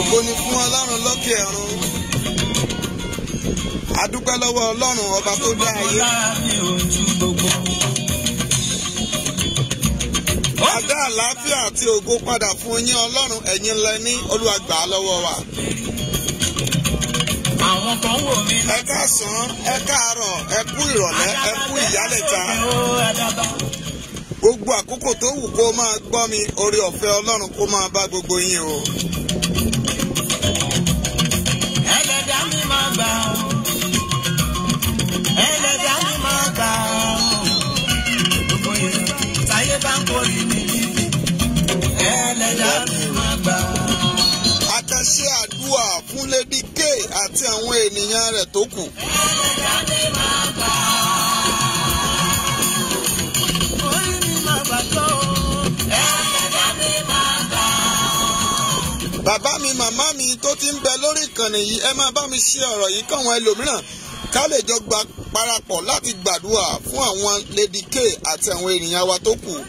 Ògo ni fún Ọlọ́run lókè ọ̀run. A dúpẹ́ lọ́wọ́ Ọlọ́run ọba tó dá ayé. A dá àlàáfíà àti ògo padà fún yín Ọlọ́run, ẹ̀yin lẹ ní, Olúwa gbà á lọ́wọ́ wa. Ẹ káàsán, ẹ káàárọ̀, ẹ kú ìrọ̀lẹ́, ẹ kú ìyálẹ̀ta. Gbogbo àkókò tó wù kó máa gbọ́ mi, oore ọ̀fẹ́ Ọlọ́run kó máa bá gbogbo yín o. Ẹlẹ́dàá mi máa gbà ọ́. Ẹlẹ́dàá mi máa gbà ọ́. Gbogbo yẹn táyé bá ń kórè mi. Ẹlẹ́dàá mi máa gbà ọ́. Àtẹ̀ṣe àdúrà fún Lady K àti àwọn ènìyàn rẹ̀ tó kù. Ẹlẹ́dàá mi máa gbà ọ́. Orí mi máa gbà tó. Ẹlẹ́dàá mi máa gbà ọ́. Bàbá mi, màmá mi tó ti ń bẹ lórí ìkànnì yìí, ẹ máa bá mi ṣe ọ̀rọ̀ yìí káwọn ẹlòmíràn ká lè jọ gba parapọ̀ láti gbàdúrà fún àwọn Lady K àti àwọn ènìyàn wa tó kù.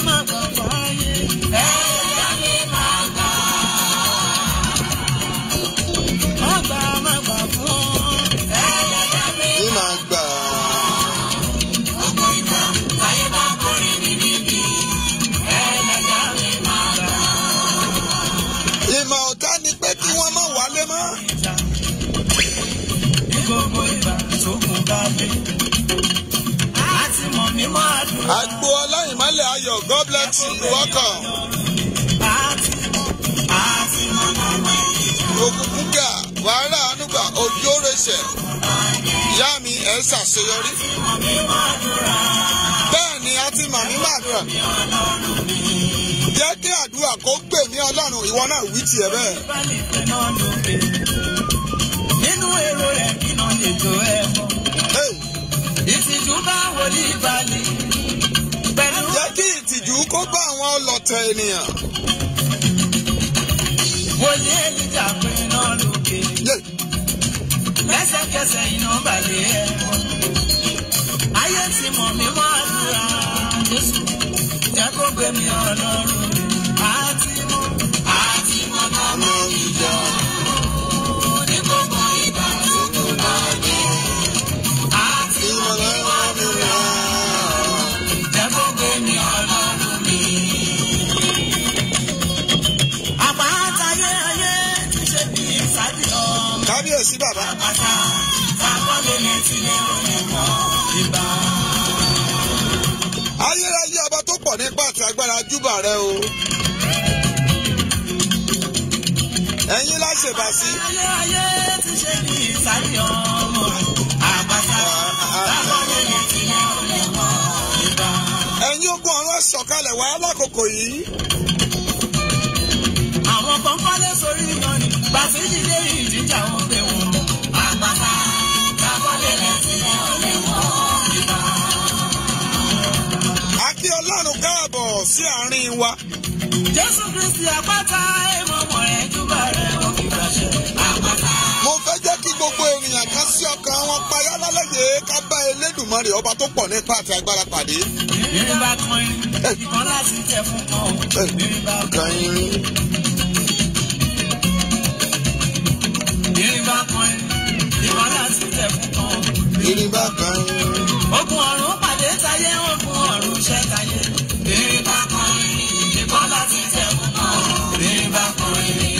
Ní máa gbà ìmọ̀ ọ̀tá ni pé kí wọ́n má wálé mọ́. Gbogbo ìgbà tó kù bá dé. Àti mọ̀ mí máa dùn. Agbo Ọláìmọ́lẹ̀ Ayọ̀, God bless you, welcome. Àti mọ̀ màmá ìjà. Òkùnkùn gà, wàhálà ànúgbà, òjò rẹsẹ̀. Ìyá mi ẹ̀ ṣàṣeyọrí. Bẹ́ẹ̀ ni a ti màmí màdúrà. Jẹ́ kí àdúrà kó gbè mí Ọlọ́run, ìwọ náà wí tiẹ̀ bẹ́ẹ̀. Nínú èrò rẹ̀ kí náà lè tó ẹ mọ́. Ìtìjú bá wòlí balẹ̀. Jẹ́ kí ìtìjú kó bá àwọn ọlọ̀tẹ̀ ènìyàn. Wòlí Èlíjà pé náà lókè. Lẹ́sẹ̀kẹsẹ̀ iná balẹ̀ ẹ mọ́. Ayé ti mọ̀ mí mọ́ àdúrà Jésù. Jẹ́ kó gbé mi Ọlọ́run. Àti mọ̀ màmá ìjà. Ní gbogbo ìgbà tó kù bá dé. Àti mọ̀ màmá ìjà. Jẹ́ kó gbé mi Ọlọ́run mi. Àpáta ayé ti ṣe bí ìsájì ọmọ. Kábíyèsí bàbá. Àpáta àkọlé létí ní òní mọ́ ìbá. Ayérayé ọba tó pọ̀ nípa àti agbára júbà rẹ o. Ẹ̀yin láṣẹ̀bà sí. Ayé ti ṣe bí ìsájì ọmọ. Àpáta àkọlé létí ní òní mọ́ ìbá. Ẹ̀yin ogun ọ̀run ẹ sọ̀kalẹ̀ wá lákòókò yìí. Àwọn kan kọ́lé sórí iná ni Bàfíjì lé ìdíjà wọn pé wọn. Àpáta àkọlé létí ní òní mọ́ ìbá. A kí Ọlọ́run káàbọ̀ sí àárín wa. Jésù Kristi àpáta ìmọ̀mọ̀ rẹ̀ júbà rẹ̀ wọ́n fi gbàṣẹ. Àpáta. Mo fẹ́ jẹ́ kí gbogbo ènìyàn kan sí ọkàn wọn payá lálẹ́yẹ ká bá Elédùmarè ọba tó pọ̀ nípa àti agbára pàdé. Ìrìn bá kan irin, ìkan láti tẹ̀ fún kan. Ìrìn bá kan irin. Ìrìn bá kan irin, ìkan láti tẹ̀ fún kan. Ìrìn bá kan irin. Ogun ọ̀run pàdé táyé, ogun ọ̀run ṣẹ́ táyé. Ìrìn bá kan irin, ìkan láti tẹ̀ fún kan. Ìrìn bá kan irin.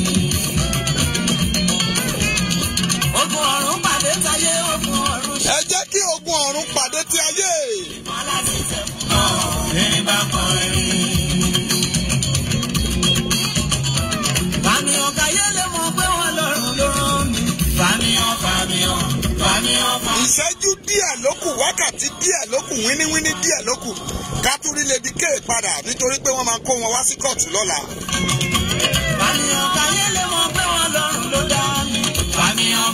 Ogun ọ̀run pàdé táyé, ogun ọ̀run ṣẹ́. Ẹ jẹ́ kí ogun ọ̀run pàdé ti ayé. Ìkan láti tẹ̀ fún kan. Ìrìn bá kan irin. Fàmíhàn káyé lè mọ̀ pé wọ́n lọ́rùn ló rán mi. Fàmíhàn. Ìṣẹ́jú díẹ̀ ló kù, wákàtí díẹ̀ ló kù, wíníwíní díẹ̀ ló kù. Ká tún rí Lady K padà nítorí pé wọ́n máa kó wọn wá sí kóòtù lọ́la. Fàmíhàn káyé lè mọ̀ pé wọ́n lọ́rùn ló dá mi. Fàmíhàn.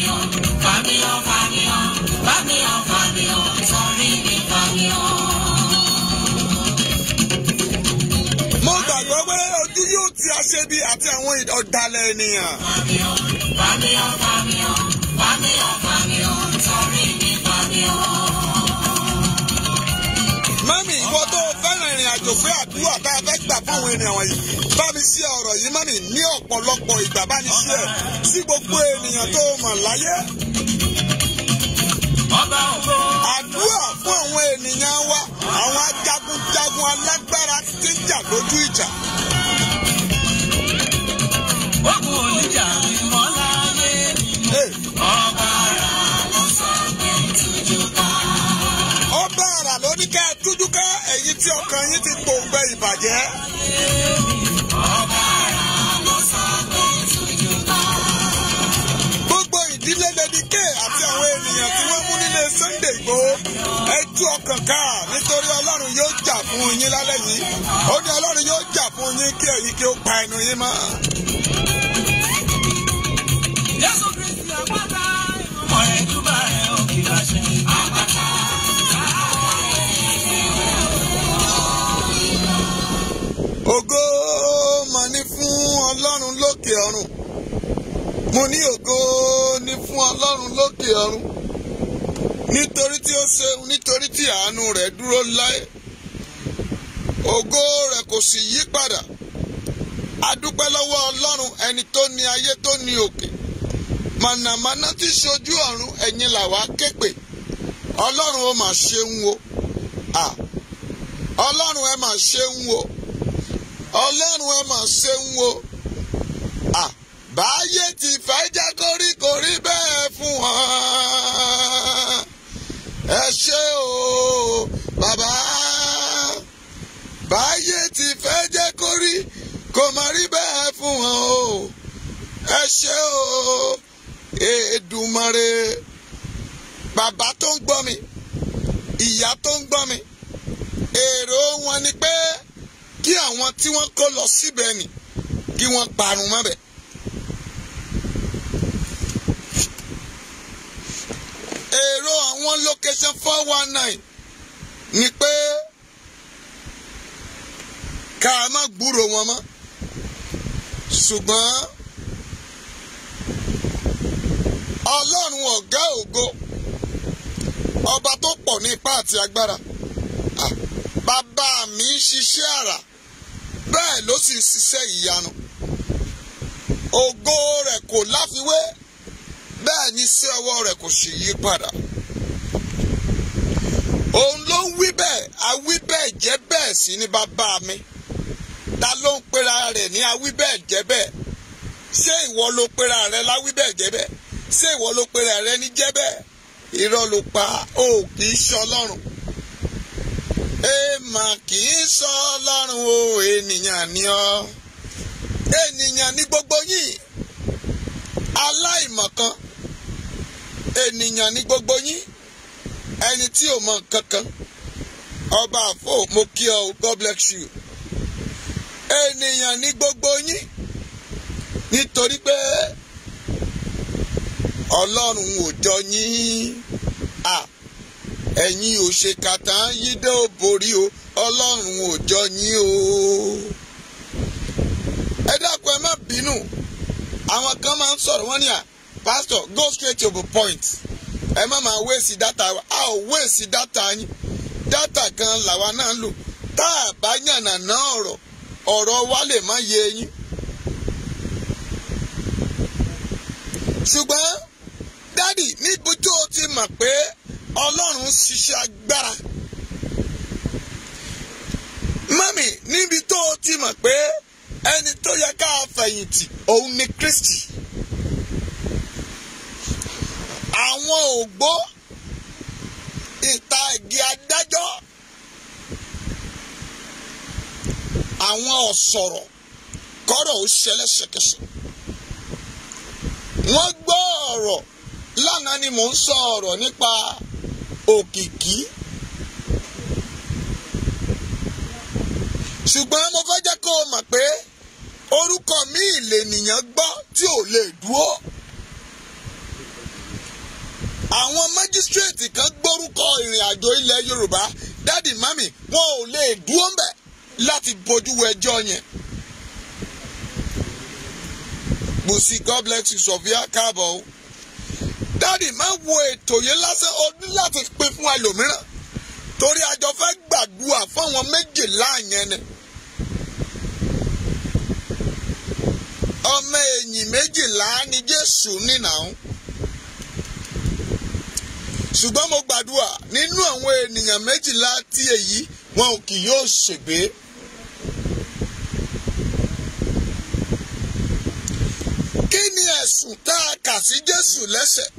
Sọ̀rí mi fàmíhàn. Mo gbàgbọ́ pé ojú yóò ti aṣebi àti àwọn ọ̀dàlẹ̀ ènìyàn. Fàmíhàn. Sọ̀rí mi fàmíhàn. Mami, ìwọ tó fẹ́ràn ìrìn àjò pé àdúrà tá a fẹ́ gbà fún àwọn ènìyàn wọ̀nyí bá mi ṣe ọ̀rọ̀ yìí mọ́mì ní ọ̀pọ̀lọpọ̀ ìgbà bá ní ṣe sí gbogbo ènìyàn tó mọ̀ láyé. Àdúrà fún àwọn ènìyàn wa àwọn ajagunjagun alágbára tí ń jà lójú ìjà. Ogun oníjà mi mọ́ láyé mi. Ọba ara ló sọ pé tújú ká. Ọba ara ló ní ká tújú ká èyí tí ọkàn yín ti gbòǹgbẹ ìbàjẹ́. Ọba ara ló sọ pé tújú ká. Gbogbo ìdílé Lédíkè àti àwọn ènìyàn tí wọ́n mú nílé Sunday Igboho ẹ tú ọkàn ká nítorí Ọlọ́run yóò jà fún yín lálẹ́ yìí. Ó ní Ọlọ́run yóò jà fún yín kí èyí kí ó pa ẹnu yín mọ́. Jésù Kristi àpáta ìmọ̀ ẹ̀dúbà ẹ̀ òkè àṣẹ. Àpáta. Ògo mà ní fún Ọlọ́run lókè ọ̀run. Mo ní ògo ní fún Ọlọ́run lókè ọ̀run. Nítorí tí ó ṣeun, nítorí tí àánú rẹ̀ dúró láé. Ògo rẹ̀ kò sì yí padà. A dúpẹ́ lọ́wọ́ Ọlọ́run ẹni tó ní ayé tó ní òkè. Mànàmáná tí ṣojú ọ̀run ẹ̀yin làwa képe. Ọlọ́run ó mà ṣeun o. Ọlọ́run ẹ mà ṣeun o. Ọlọ́run ẹ mà ṣeun o. Báyé ti fẹ́ jẹ́ koríkorí bẹ́ẹ̀ fún wọn. Ẹ ṣé o bàbá. Báyé ti fẹ́ jẹ́ korí kò má rí bẹ́ẹ̀ fún wọn o. Ẹ ṣé o Èdùmàrè. Bàbá tó ń gbọ́ mi, ìyá tó ń gbọ́ mi, èrò wọn ni pé kí àwọn tí wọ́n kó lọ síbẹ̀ ni kí wọ́n parun mọ́bẹ̀. Èrò àwọn location 419 ni pé ká má gbúrò wọn mọ́. Ṣùgbọ́n Ọlọ́run ọ̀gá ògo, ọba tó pọ̀ ní ipá àti agbára, bàbá mi ń ṣiṣẹ́ àrà bẹ́ẹ̀ ló sì ń ṣiṣẹ́ ìyanu. Ògo rẹ̀ kò láfiwé bẹ́ẹ̀ ni iṣẹ́ ọwọ́ rẹ̀ kò sì yí padà. Òun ló ń wí bẹ́ẹ̀, awí bẹ́ẹ̀ jẹ́ bẹ́ẹ̀ sí ní bàbá mi. Ta ló ń pera rẹ̀ ní awí bẹ́ẹ̀ jẹ́ bẹ́ẹ̀? Ṣé ìwọ ló pera rẹ̀ láwí bẹ́ẹ̀ jẹ́ bẹ́ẹ̀? Ṣé ìwọ ló pera rẹ̀ ní jẹ́ bẹ́ẹ̀? Irọ́ ló pa, o kì í ṣe Ọlọ́run. Èèmà kì í ṣe Ọlọ́run o, ènìyàn ni ọ́. Ènìyàn ní gbogbo yín. Aláìmọ̀kan. Ènìyàn ní gbogbo yín. Ẹni tí ò mọ kankan. Ọba àfò, mo kí ọ, God bless you. Ènìyàn ní gbogbo yín. Nítorí pé Ọlọ́run ò jọ yín. Ẹ̀yin ò ṣe kàtà yídé ò borí o. Ọlọ́run ò jọ yín o. Ẹ dákun ẹ má bínú. Àwọn kan máa ń sọ̀rọ̀ wọ́n ní Pastor, go straight to the point. Ẹ má máa wéèsì dátà wa. A ò wéèsì dátà yín. Dátà kan làwa náà ń lò. Tá a bá yànnà náà ọ̀rọ̀ wa lè má yé yín. Ṣùgbọ́n dádì níbi tó o ti mọ̀ pé Ọlọ́run ṣiṣẹ́ agbára. Mọ́mì níbi tó o ti mọ̀ pé ẹni tó yẹ ká fẹ̀yìntì òun ni Kristi. Àwọn ògbó ìta igi adájọ́, àwọn ọ̀sọ̀rọ̀ kọ́rọ̀ ó ṣẹlẹ̀ ṣẹ̀kẹ̀ṣẹ̀. Wọ́n gbọ́ ọ̀rọ̀ lánàá ni mò ń sọ ọ̀rọ̀ nípa òkìkí. Ṣùgbọ́n mo fẹ́ jẹ́ kó o mọ̀ pé orúkọ míì lènìyàn gbọ́ tí ò lè dúró. Àwọn májísírèètì kan gbórúkọ ìrìn àjò ilẹ̀ Yorùbá, dádì mami, wọn ò lè dúró mbẹ̀ láti bójú wo ẹjọ́ yẹn. Bùsí, God bless you, Sofia, káàbọ̀ o. Dádì máa wo ètò yẹn lásán, o ní láti pín fún ẹlòmíràn. torí àjọ fẹ́ gbàdúrà fáwọn 12 yẹn ni. Ọmọ ẹ̀yìn 12 ni Jésù nínàún. Ṣùgbọ́n mo gbàdúrà nínú àwọn ènìyàn 12 tí èyí wọn ò kì yóò ṣègbé. Kí ni ẹ̀sùn tá a kà sí Jésù lẹ́sẹ̀?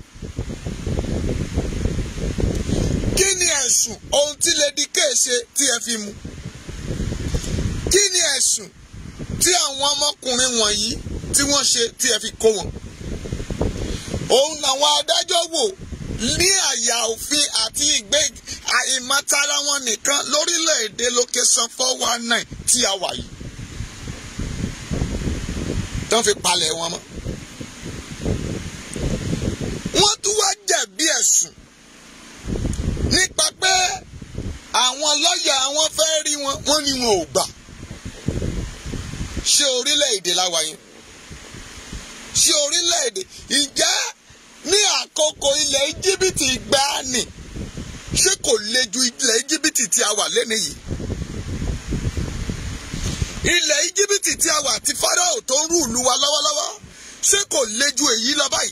Kí ni ẹ̀sùn ohun tí Lady K ṣe tí ẹ fi mú? Kí ni ẹ̀sùn tí àwọn ọmọkùnrin wọ̀nyí tí wọ́n ṣe tí ẹ fi kó wọn? Òun làwọn adájọ́ wò ní àyà òfin àti ìmọ̀tara wọn nìkan lórílẹ̀‐èdè location 419 tí a wà yìí. Tán fi palẹ̀ wọn mọ́. Wọ́n tún wá jẹ̀bi ẹ̀sùn nípa pé àwọn lọ́ọ̀yà wọn fẹ́ rí wọn, wọ́n ní wọn ò gbà. Ṣé orílẹ̀-èdè la wà yẹn? Ṣé orílẹ̀-èdè? Ǹjẹ́ ní àkókò ilẹ̀ Íjíbítì ìgbàanì ṣé kò le ju ilẹ̀ Íjíbítì tí a wà lẹ́nu yìí? Ilẹ̀ Íjíbítì tí a wà tí Fáráò tó ń rúùlù wa lọ́wọ́lọ́wọ́ ṣé kò le ju èyí lọ báyìí?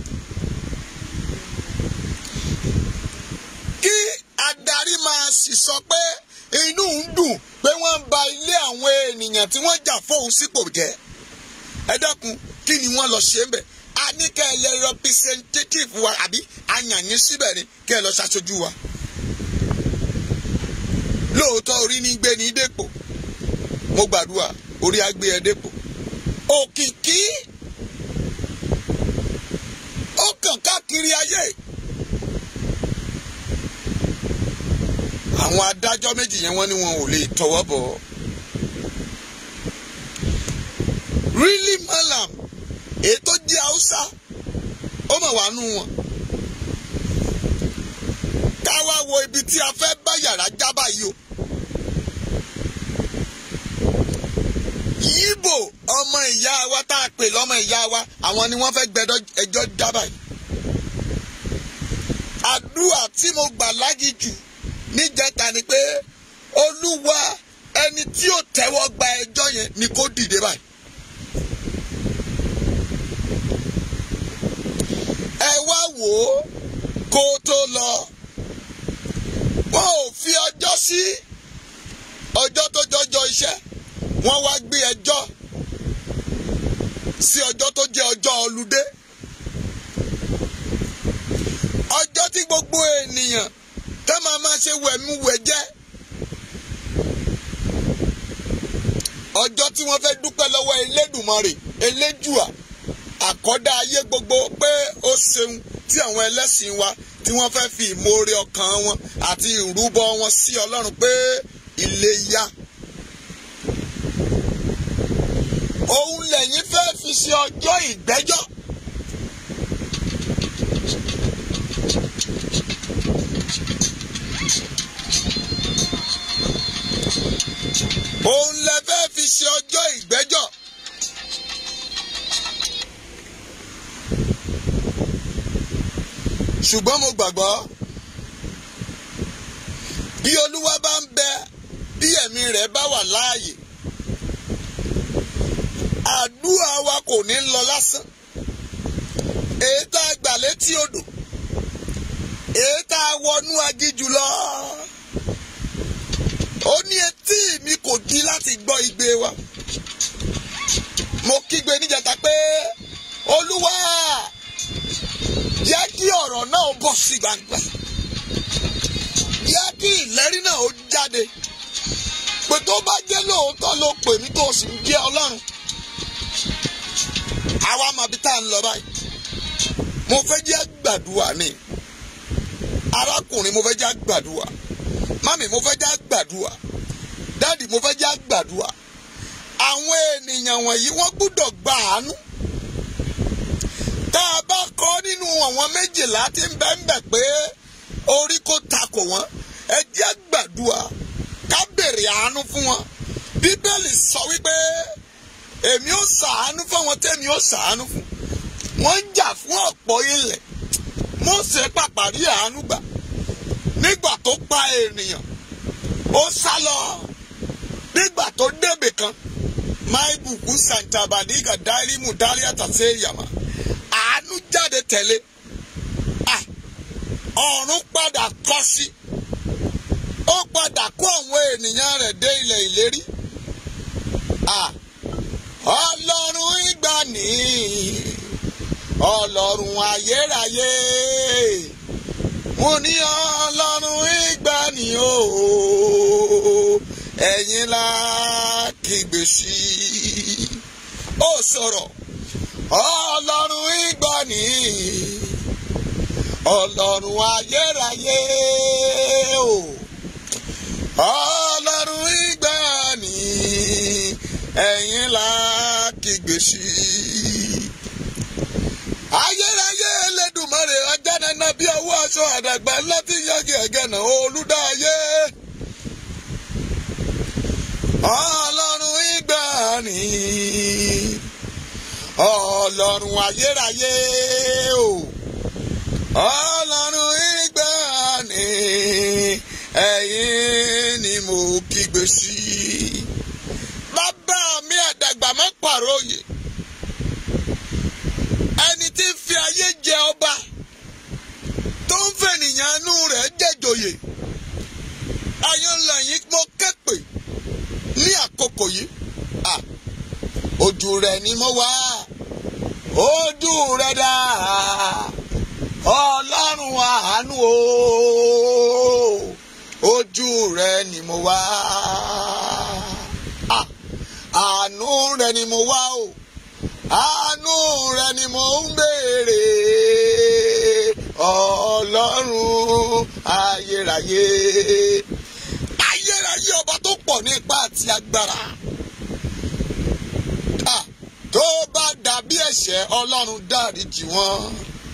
Kí adarí máa sì sọ pé inú ń dùn pé wọ́n ń ba ilé àwọn ènìyàn tí wọ́n jà fóun sípò jẹ́. Ẹ dákun, kí ni wọ́n lọ ṣe ń bẹ̀? A ní kẹ́ ẹ lè representative wa àbí àyànyín síbẹ̀ ni kẹ́ ẹ lọ ṣaṣojú wa. Lóòótọ́ orí ní gbé ní dépò. Mo gbàdúrà orí á gbé ẹ dépò. Òkìkí ó kàn káàkiri ayé. Àwọn adájọ́ méjì yẹn wọ́n ní wọn ò lè tọwọ́ bọ̀. Really malam ètò jẹ́ Haúsá ó mọ̀ wá nú wọn. Ká wá wo ibi tí a fẹ́ bá yàrá já báyìí o. Yíbò ọmọ ìyá wa tá a pè lọ́mọ ìyá wa àwọn ni wọ́n fẹ́ gbẹ́dọ̀ ẹjọ́ já báyìí. Àdúrà tí mo gbà lágìjù níjẹta ni pé Olúwa ẹni tí ó tẹ́wọ́ gba ẹjọ́ yẹn ni kó dìde báyìí. Ẹ wá wò ó kó tó lọ. Wọ́n ò fi ọjọ́ sí ọjọ́ tó jọjọ́ iṣẹ́. Wọ́n wá gbé ẹjọ́ sí ọjọ́ tó jẹ́ ọjọ́ ọludé. Ọjọ́ tí gbogbo ènìyàn tẹ́ máa ṣe wẹ̀múwẹ̀jẹ́. Ọjọ́ tí wọ́n fẹ́ dúpẹ́ lọ́wọ́ Elédùmarè, Elédùà, àkọ́dá ayé gbogbo pé ó ṣeun tí àwọn ẹlẹ́sìn wa tí wọ́n fẹ́ fi ìmoore ọkàn wọn àti ìrúbọ wọn sí Ọlọ́run pé Iléyá. Òun lẹ́yìn fẹ́ fi ṣe ọjọ́ ìgbẹ́jọ́. Òun lẹ fẹ́ fi ṣe ọjọ́ ìgbẹ́jọ́. Ṣùgbọ́n mo gbàgbọ́ bí Olúwa bá ń bẹ, bí ẹ̀mí rẹ̀ bá wà láàyè, àdúrà wa kò ní lọ lásán. Èyí tá a gbà létí odò, èyí tá a wọnú aginjù lọ. Ó ní etí mi kò di láti gbọ́ igbe wa. Mo kígbe níjàta pé Olúwa jẹ́ kí ọ̀rọ̀ náà bọ́ sí gbangba. Jẹ́ kí ìlérí náà ó jáde. Pé tó bá jẹ́ lóòótọ́ ló pè mí tó sì ń jẹ́ Ọlọ́run. Àwa mọ̀ bí tá à ń lọ báyìí. Mo fẹ́ jẹ́ gbàdúrà ni. Arákùnrin mo fẹ́ jẹ́ gbàdúrà. Mami mo fẹ́ jẹ́ gbàdúrà. Dádì mo fẹ́ jẹ́ gbàdúrà. Àwọn ènìyàn wọ̀nyí wọ́n gbọ́dọ̀ gba àánú. Tá a bá kọ́ nínú àwọn 12 tí ń bẹ pé orí kò takò wọ́n, ẹ jẹ́ gbàdúrà ká bèrè àánú fún wọn. Bíbélì sọ wípé èmi ó ṣàánú fún àwọn tẹ́mi ó ṣàánú fún. Wọ́n ń jà fún ọ̀pọ̀ ilẹ̀. Mósè pàpà rí àánú gbà. nígbà tó pa ènìyàn ó sá lọ nígbà tó débè kan máìbùkún santabadiga dáírí mùdárí àtàsé yàmà àánú jáde tẹ̀lé ọ̀run padà kọ sí ó padà kó àwọn ènìyàn rẹ̀ dé ilẹ̀ ìlérí ọlọ́run ìgbàanì ọlọ́run ayérayé mo ní ọlọ́run ìgbàanì o ẹ̀yin la kígbe sí ó sọ̀rọ̀ ọlọ́run ìgbàanì ọlọ́run ayérayé o ọlọ́run ìgbàanì ẹ̀yin la kígbe sí. ayérayé Elédùmarè ajánana bí ọwọ́ aṣọ àdàgbà ńlá tí yagi ẹ̀gẹ́nà olùdáyé. ọlọ́run ìgbàanì ọlọ́run ayérayé o ọlọ́run ìgbàanì ẹ̀yin ni mo kígbe sí. bàbá mi àdàgbà má pàròyè ẹni tí ń fi ayé jẹ ọba tó ń fènìyàn inú rẹ̀ jẹ́jòyè ayọ̀lẹ̀yìn mo képe ní àkókò yìí ojú rẹ̀ ni mo wá ojú rẹ̀ dá ọlọ́run àánú o ojú rẹ̀ ni mo wá àánú rẹ̀ ni mo wá o àánú rẹ̀ ni mo ń béèrè ọlọ́run ayérayé ayérayé ọba tó pọ̀ ní ipá àti agbára tó bá dàbí ẹ̀ṣẹ̀ ọlọ́run dáríjì wọ́n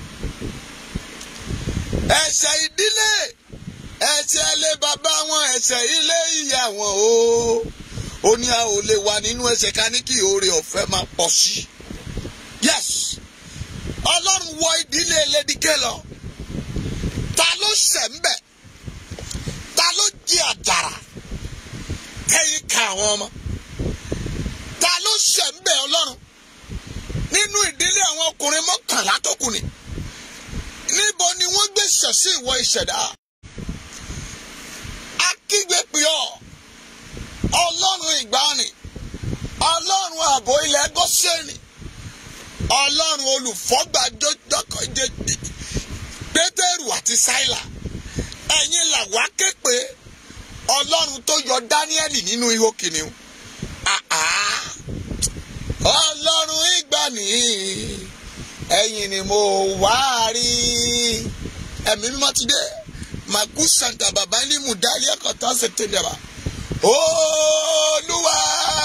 ẹ̀ṣẹ̀ ìdílé ẹ̀ṣẹ̀ ilé bàbá wọn ẹ̀ṣẹ̀ ilé ìyá wọn ó ní a ò lè wà nínú ẹ̀ṣẹ̀ ká ní kí oore ọ̀fẹ́ máa pọ̀ sí. yes ọlọ́run wọ ìdílé Lédìké lọ ta ló ṣẹ̀ ń bẹ̀ ta ló jí àjàrà kẹ́yìn ká àwọn ọmọ ta ló ṣẹ̀ ń bẹ̀ ọlọ́run nínú ìdílé àwọn ọkùnrin mọ́kànlá tó kù ni níbo ni wọ́n gbé ṣẹ̀ sí ìwọ ìṣẹ̀dá akígbe pè ọ́ ọlọ́run ìgbàanì ọlọ́run ààbò ilẹ̀ Góṣẹ́nì ọlọ́run olùfọ́gbà Pétérù àti Sáílà ẹ̀yin là wá ké pè ọlọ́run tó yọ Dáníẹ́lì nínú ihò kìnìún ọlọ́run ìgbàanì ẹ̀yin ni mo wá rí ẹ̀mí mímọ́ ti dé màkú santa bàbá ní mùdálí ẹ̀kọ́ tó ṣe tẹ̀lé wa olúwa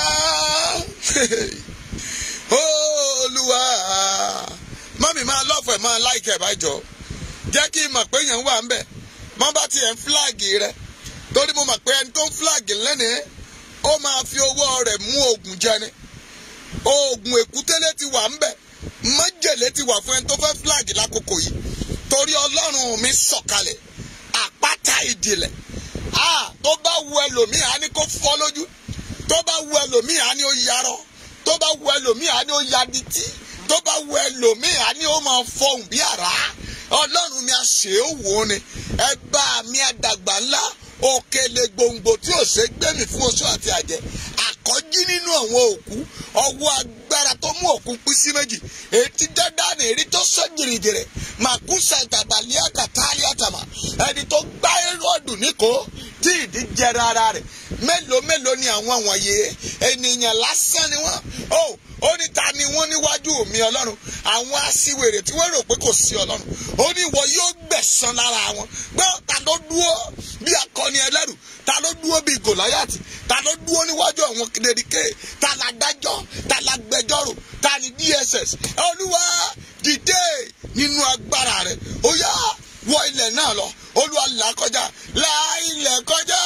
olúwa mọ́mí máa lọ́fẹ̀ẹ́ máa láìkẹ́ bájọ́ jẹ́ kí n mọ̀ pé èèyàn wà ń bẹ̀ mọ́ bá tiẹ̀ ń fúláàgì rẹ torí mo mọ̀ pé ẹni tó ń fúláàgì lẹ́nìí ó máa fi owó rẹ̀ mú oògùn jẹ ni oògùn èkútélé ti wà ń bẹ̀ májèlé ti wà fún ẹni tó fẹ́ fúláàgì lákòókò yìí torí ọlọ́run mi sọ̀kalẹ̀ àpáta ìdìlẹ̀ tó bá wu ẹlòmíì á ní kó fọ́ lójú tó bá wu ẹlòmíì á ní ó yarọ tó bá wu ẹlòmíì á ní ó yadití tó bá wu ẹlòmíì á ní ó máa fọhùn bí àrá ọlọ́run mi àṣẹ òwò ni ẹ bá mi àdàgbà ńlá òkèlè gbòǹgbò tí ò ṣe gbẹ̀mí fún oṣù àti àjẹ́ àkọ́jí nínú àwọn òkú ọwọ́ agbára tó mú òkú pín sí méjì ètí dandan èrí tó sọ jìrìjìrì màkúsà ìtàbàlì àkàtàlì àtàmà ẹni tó gbá Hẹ́rọ́dù níkò tí ìdí jẹrẹ ara rẹ̀ mélòó ni àwọn wọ̀nyí ènìyàn lásán ni wọ́n ó ní ta ni wọ́n níwájú mi ọlọ́run àwọn aṣiwèrè tí wọ́n rò pé kò sí ọlọ́run ó ní ìwọ yóò gbẹ̀san lára wọn gbọ́ ta ló dúró bí akọni ẹlẹ́rù ta ló dúró bí Gòláyátì ta ló dúró níwájú àwọn Lédìké ta la dájọ́ ta la gbẹjọ́rò ta ni DSS olúwa dìde nínú agbára rẹ̀ ó yá wọ ilẹ̀ náà lọ olúwa là kọjá là ilẹ̀ kọjá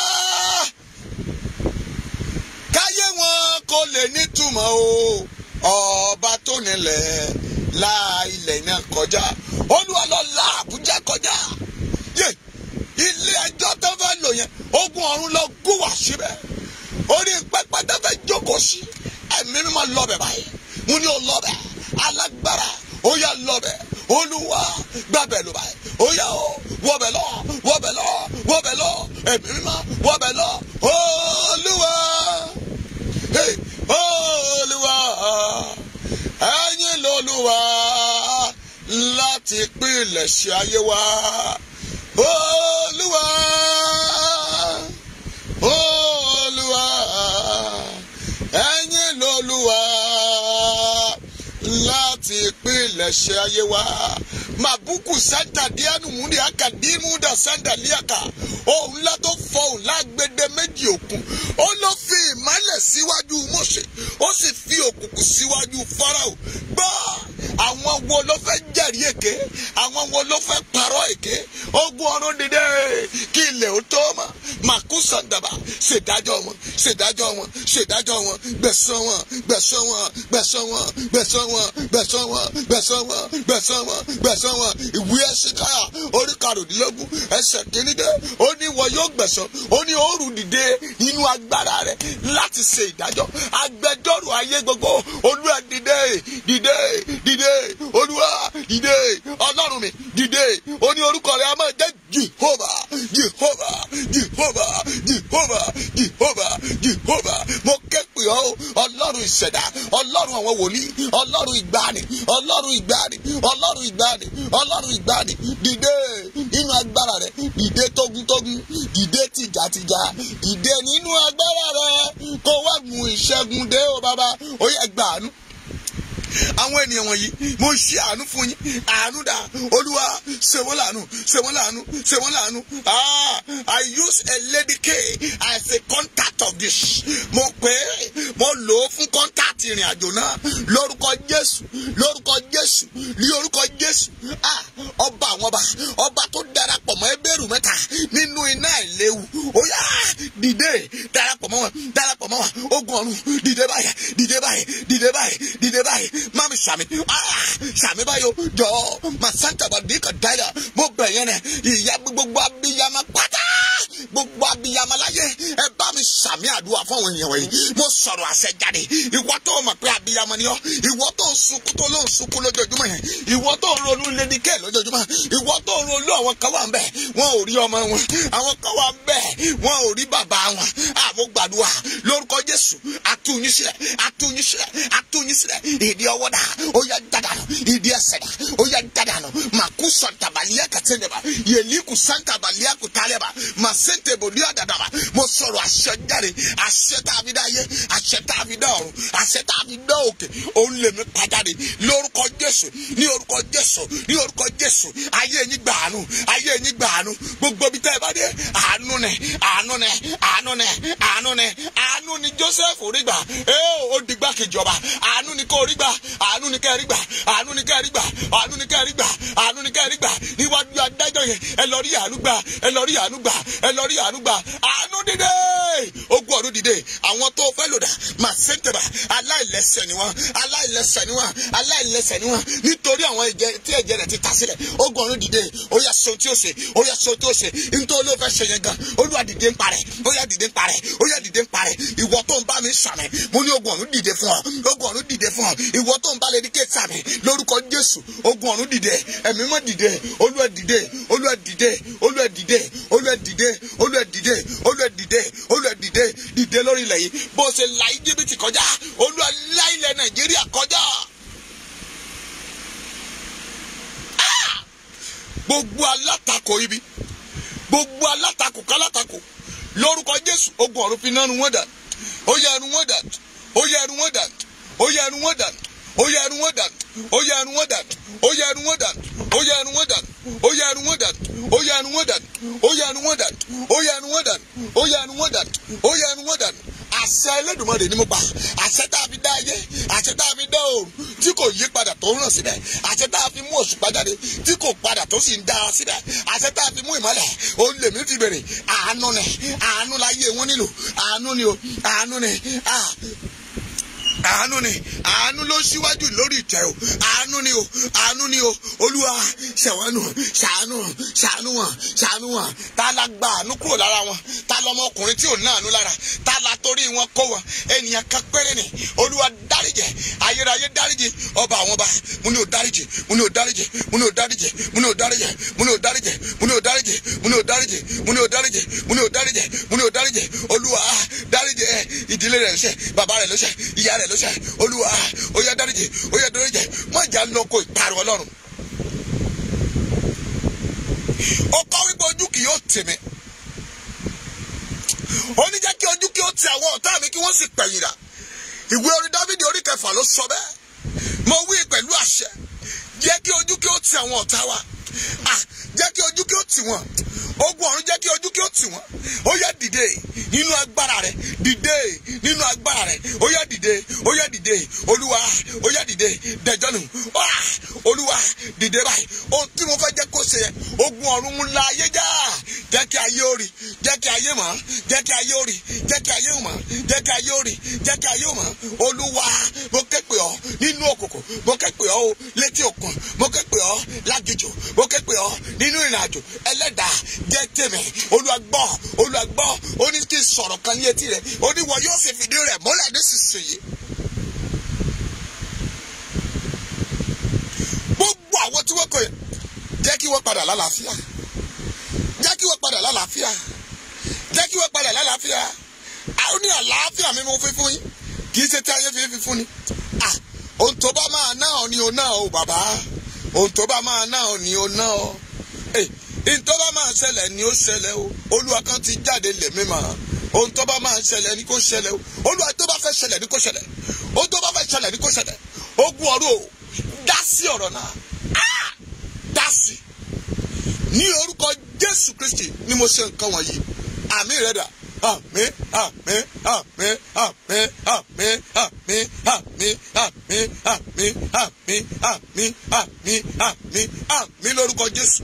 káyé wọn kò lè nítumọ̀ ọba tó nílẹ̀ la ilẹ̀ náà kọjá olúwa lọ la Àbújá kọjá yé ilé ẹjọ́ tó fẹ́ lò yẹn ogun ọ̀run lọ gún wá síbẹ̀ orí pẹpẹ tó fẹ́ jókòó sí ẹ̀mí mímọ́ lọ́bẹ̀ báyìí mo ní o lọ́bẹ̀ alágbára ó yá lọ́bẹ̀ olúwa gbàbẹ̀ ló báyìí ó yá o wọ́bẹ̀ lọ wọ́bẹ̀ lọ wọ́bẹ̀ lọ ẹ̀mí mímọ́ wọ́bẹ̀ lọ olúwa olúwa ẹ̀yin lolúwa láti pilẹ̀ṣẹ̀ ayé wa olúwa olúwa ẹ̀yin lolúwa láti pilẹ̀ṣẹ̀ ayé wa mabuku santa dianu mundi akadimu da santa liaka òun ńlá tó fọ òun lágbèdè méjì òkun ó ló fi ìmọ́lẹ̀ síwájú Mósè ó sì fi òkùnkùn síwájú Fáráò gbọ́ àwọn wo ló fẹ́ jẹ́rìí èké àwọn wo ló fẹ́ parọ́ èké ogun ọ̀run dìde kí ilẹ̀ ó tó mọ́ màkúsàndàbà ṣèdájọ́ wọn ṣèdájọ́ wọn ṣèdájọ́ wọn gbẹ̀san wọn gbẹ̀san wọn gbẹ̀san wọn gbẹ̀san wọn gbẹ̀san wọn gbẹ̀san wọn gbẹ̀san wọn gbẹ̀san wọn ìwé Ẹsáyà orí karùndínlógún ẹsẹ̀ kìíní dé ó ní wọn yóò gbẹ̀san ó ní òòrù dìde nínú agbára rẹ̀ láti ṣe ìdájọ́ agbẹjọ́rò ayé gbogbo Olúwa dìde dìde dìde Olúwa dìde Ọlọ́run mi dìde ó ní orúkọ rẹ̀ a máa jẹ́ Jehovah Jehovah Jehovah Jehovah Jehovah Jehovah mo ké pè ọ́ Ọlọ́run ìṣẹ̀dá Ọlọ́run àwọn wòlíì Ọlọ́run ìgbàanì Ọlọ́run ìgbàanì Ọlọ́run ìgbàanì Ọlọ́run ìgbàanì dìde nínú agbára rẹ̀ dìde tógúntógún dìde tìjàtìjà dìde nínú agbára rẹ̀ kó wá mú ìṣẹ́gun dé o bàbá ó yẹ gbàánú àwọn ènìyàn wọ̀nyí mo ṣe àánú fún yín àánú dà Olúwa ṣe wọ́n láàánú ṣe wọ́n láàánú ṣe wọ́n láàánú I use a lady K as a contact of this mo pè é mo lò ó fún contact ìrìn àjò náà lórúkọ Jésù lórúkọ Jésù ní orúkọ Jésù ọba àwọn ọba tó darapọ̀ mọ́ Hébérù mẹ́ta nínú iná ìléwu ó yá dìde darapọ̀ mọ́ wọn ogun ọ̀run dìde báyìí dìde báyìí dìde báyìí dìde báyìí mami sami sami bayo jọ masanta badika daya mo bẹ̀yẹn nẹ ìyá gbogbo abiyama pátá gbogbo abiyama láyé ẹ bá mi sami àdúrà fún àwọn ènìyàn wọ̀nyí mo sọ̀rọ̀ àṣẹ jáde ìwọ tó mọ̀ pé abiyama ni ọ́ ìwọ tó ń sunkún tó ló ń sunkún lójoojúmọ́ yẹn ìwọ tó ń ronú lédíkẹ́ lójoojúmọ́ ìwọ tó ń ronú àwọn kan wà ń bẹ̀ wọn ò rí ọmọ wọn àwọn kan wà ń bẹ̀ wọn ò rí bàbá wọn àmọ́ gbàdúrà lórúkọ Jésù àtúnyí sílẹ̀ ìdí ọwọ́ dà ó yá dàdànù ìdí ẹsẹ̀ dà ó yá dàdànù màkú sọ̀ntàbàlíyà kàtẹ́nẹ̀bà yẹ̀líkù sàntàbàlíyà kùtàlẹ̀bà màsẹ́ntẹ̀ bòdíyà dàdàbà mo sọ̀rọ̀ àṣẹ jáde àṣẹ tá a fi dá ayé àṣẹ tá a fi dá ọ̀run àṣẹ tá a fi dá òkè òun lè mi pàjáde lórúkọ Jésù ní orúkọ Jésù ní orúkọ Jésù ayé yín gbàánú ayé yín gbàánú gbogbo bí tẹ́ ẹ bá dé àánú nẹ àánú nẹ àánú nẹ àánú nẹ àánú ni Joseph rí gbà ó dìgbà kejọba àánú ni kò rí gbà àánú ni kẹ́ rí gbà àánú ni kẹ́ rí gbà àánú ni kẹ́ rí gbà àánú ni kẹ́ rí gbà níwájú adájọ́ yẹn ẹ lọ rí àánú gbà ẹ lọ rí àánú gbà ẹ lọ rí àánú gbà àánú dìde ogun ọ̀run dìde àwọn tó fẹ́ lòdà mà sẹ́ńtẹ̀bà aláìlẹ́ṣẹ̀ ni wọ́n aláìlẹ́ṣẹ̀ ni wọ́n aláìlẹ́ṣẹ̀ ni wọ́n nítorí àwọn tí ẹ̀jẹ̀ rẹ̀ ti ta sílẹ̀ ogun ọ̀run dìde ó yá sọ tí ó ṣe ó yá sọ tí ó ṣe nítorí ló fẹ́ ṣe yẹn gan Olúwa dìde ń parẹ́ ó yá dìde ń parẹ́ ó yá dìde ń parẹ́ ìwọ tó ń bá mi sàmì mo ní ogun ọ̀run dìde fún ọ ogun ọ̀run dìde fún ọ ìwọ tó ń bá lè díkẹ́ sàmì lórúkọ Jésù ogun ọ̀run dìde ẹ̀mí mọ́ dìde Olúwa dìde Olúwa dìde Olúwa dìde Olúwa dìde Olúwa dìde Olúwa dìde Olúwa dìde dìde lórí ilẹ̀ yìí bó ṣe la Íjíbítì kọjá Olúwa la ilẹ̀ Nàìjíríà kọjá gbogbo alátakò ibi gbogbo alátakò kálátakò lórúkọ Jésù ogun ọ̀run fi nánu wọn dà ó yẹ ẹnu wọn dà ó yẹ ẹnu wọn dà ó yẹ ẹnu wọn dà ó yẹ ẹnu wọn dà ó yẹ ẹnu wọn dà ó yẹ ẹnu wọn dà ó yẹ ẹnu wọn dà ó yẹ ẹnu wọn dà ó yẹ ẹnu wọn dà ó yẹ ẹnu wọn dà ó yẹ ẹnu wọn dà ó yẹ ẹnu wọn dà ó yẹ ẹnu wọn dà àṣẹ Ẹlẹ́dùmarè ni mo pa àṣẹ tá a fi dá ayé àṣẹ tá a fi dá òòrùn tí kò yí padà tó ń ràn síbẹ̀ àṣẹ tá a fi mú òṣùpá jáde tí kò padà tó sì ń dá síbẹ̀ àṣẹ tá a fi mú ìmọ́lẹ̀ òun lèmi fi bèrè àánú ni àánú láyé wọn nílò àánú ni o àánú ni àánú ni, àánú ló síwájú lórí ìtẹ́ o, àánú ni o, àánú ni o, Olúwa ṣàwánú, ṣàánú wọn, ta la gba àánú kúrò lára wọn, ta lọmọkùnrin tí ò ní àánú lára, ta la torí wọn kó wọn, ènìyàn kan péré ni, Olúwa dáríjì, ayérayé dáríjì, ọba àwọn ọba, mo ní o dáríjì, mo ní o dáríjì, mo ní o dáríjì, mo ní o dáríjì, mo ní o dáríjì, mo ní o dáríjì, mo ní o dáríjì, mo ní o dáríjì, mo ní o dáríjì, mo ní o dáríjì, Olúwa dáríjì ìdílé rẹ̀ lọ́sẹ̀, bàbá rẹ̀ lọ́sẹ̀, ìyá rẹ̀ lọ́sẹ̀, Olúwa ó yá dáríjì, ó yá dáríjì, má jà lọ kó ìparun Ọlọ́run. Ó kọ́ wípé ojú kì yóò tì mí, ó ní jẹ́ kí ojú kí ó ti àwọn ọ̀tá mi kí wọ́n sì pẹ̀yìn rà. Ìwé orin Dáfídì orí 6 ló sọ bẹ́ẹ̀. Mo wí pẹ̀lú àṣẹ, jẹ́ kí ojú kí ó ti àwọn ọ̀tá wa, jẹ́ kí ojú kí ó tì wọ́n, ogun ọ̀run jẹ́ kí ojú kí ó tì wọ́n. Ó yá dìde nínú agbára rẹ̀, dìde nínú agbára rẹ̀, ó yá dìde, ó yá dìde, Olúwa ó yá dìde, dẹjọ́nù, Olúwa dìde báyìí. Ohun tí mo fẹ́ jẹ́ kó ṣe, ogun ọ̀run ń la ayé já, jẹ́ kí ayé ó rí, jẹ́ kí ayé mọ̀, jẹ́ kí ayé ó rí, jẹ́ kí ayé mọ̀, jẹ́ kí ayé ó rí, jẹ́ kí ayé mọ̀. Olúwa mo ké pè ọ́ nínú òkùnkùn, mo ké pè ọ́ létí òkun, mo ké pè ọ́ lágìjù, mo ké pè ọ́ nínú ìrìnàjò, ẹlẹ́dàá jẹ́ tèmi, Olúwa gbọ́, Olúwa gbọ́, ó ní kí n sọ̀rọ̀ kan ní etí rẹ̀, ó ní wọ́n yóò sì fìdí rẹ̀ múlẹ̀ nísinsìnyí. Gbogbo àwọn tí wọ́n kọ̀ yẹn, jẹ́ kí wọ́n padà lálàáfíà, jẹ́ kí wọ́n padà lálàáfíà, jẹ́ kí wọ́n padà lálàáfíà. Àwọn ní àlàáfíà mi mo fi fún yín, kì í ṣe tí ayé fi fún ni. Ohun tó bá máa ná ọ ni o ná o bàbá, ohun tó bá máa ná ọ ni o ná ọ. Ohun tó bá máa ṣẹlẹ̀ ni ó ṣẹlẹ̀ o, Olúwa kan ti jáde lè mímọ́. Ohun tó bá máa ṣẹlẹ̀ ni kó ṣẹlẹ̀ o, Olúwa tó bá fẹ́ ṣẹlẹ̀ ni kó ṣẹlẹ̀, ohun tó bá fẹ́ ṣẹlẹ̀ ni kó ṣẹlẹ̀. Ogun ọ̀run o, dá sí ọ̀rọ̀ náà, dá sí. Ní orúkọ Jésù Kristi ni mo ṣe nǹkan wọ̀nyí, àmín rẹ̀ dà. Àmín, àmín, àmín, àmín, àmín, àmín, àmín, àmín, àmín, àmín, àmín, àmín, àmín, àmín lórúkọ Jésù.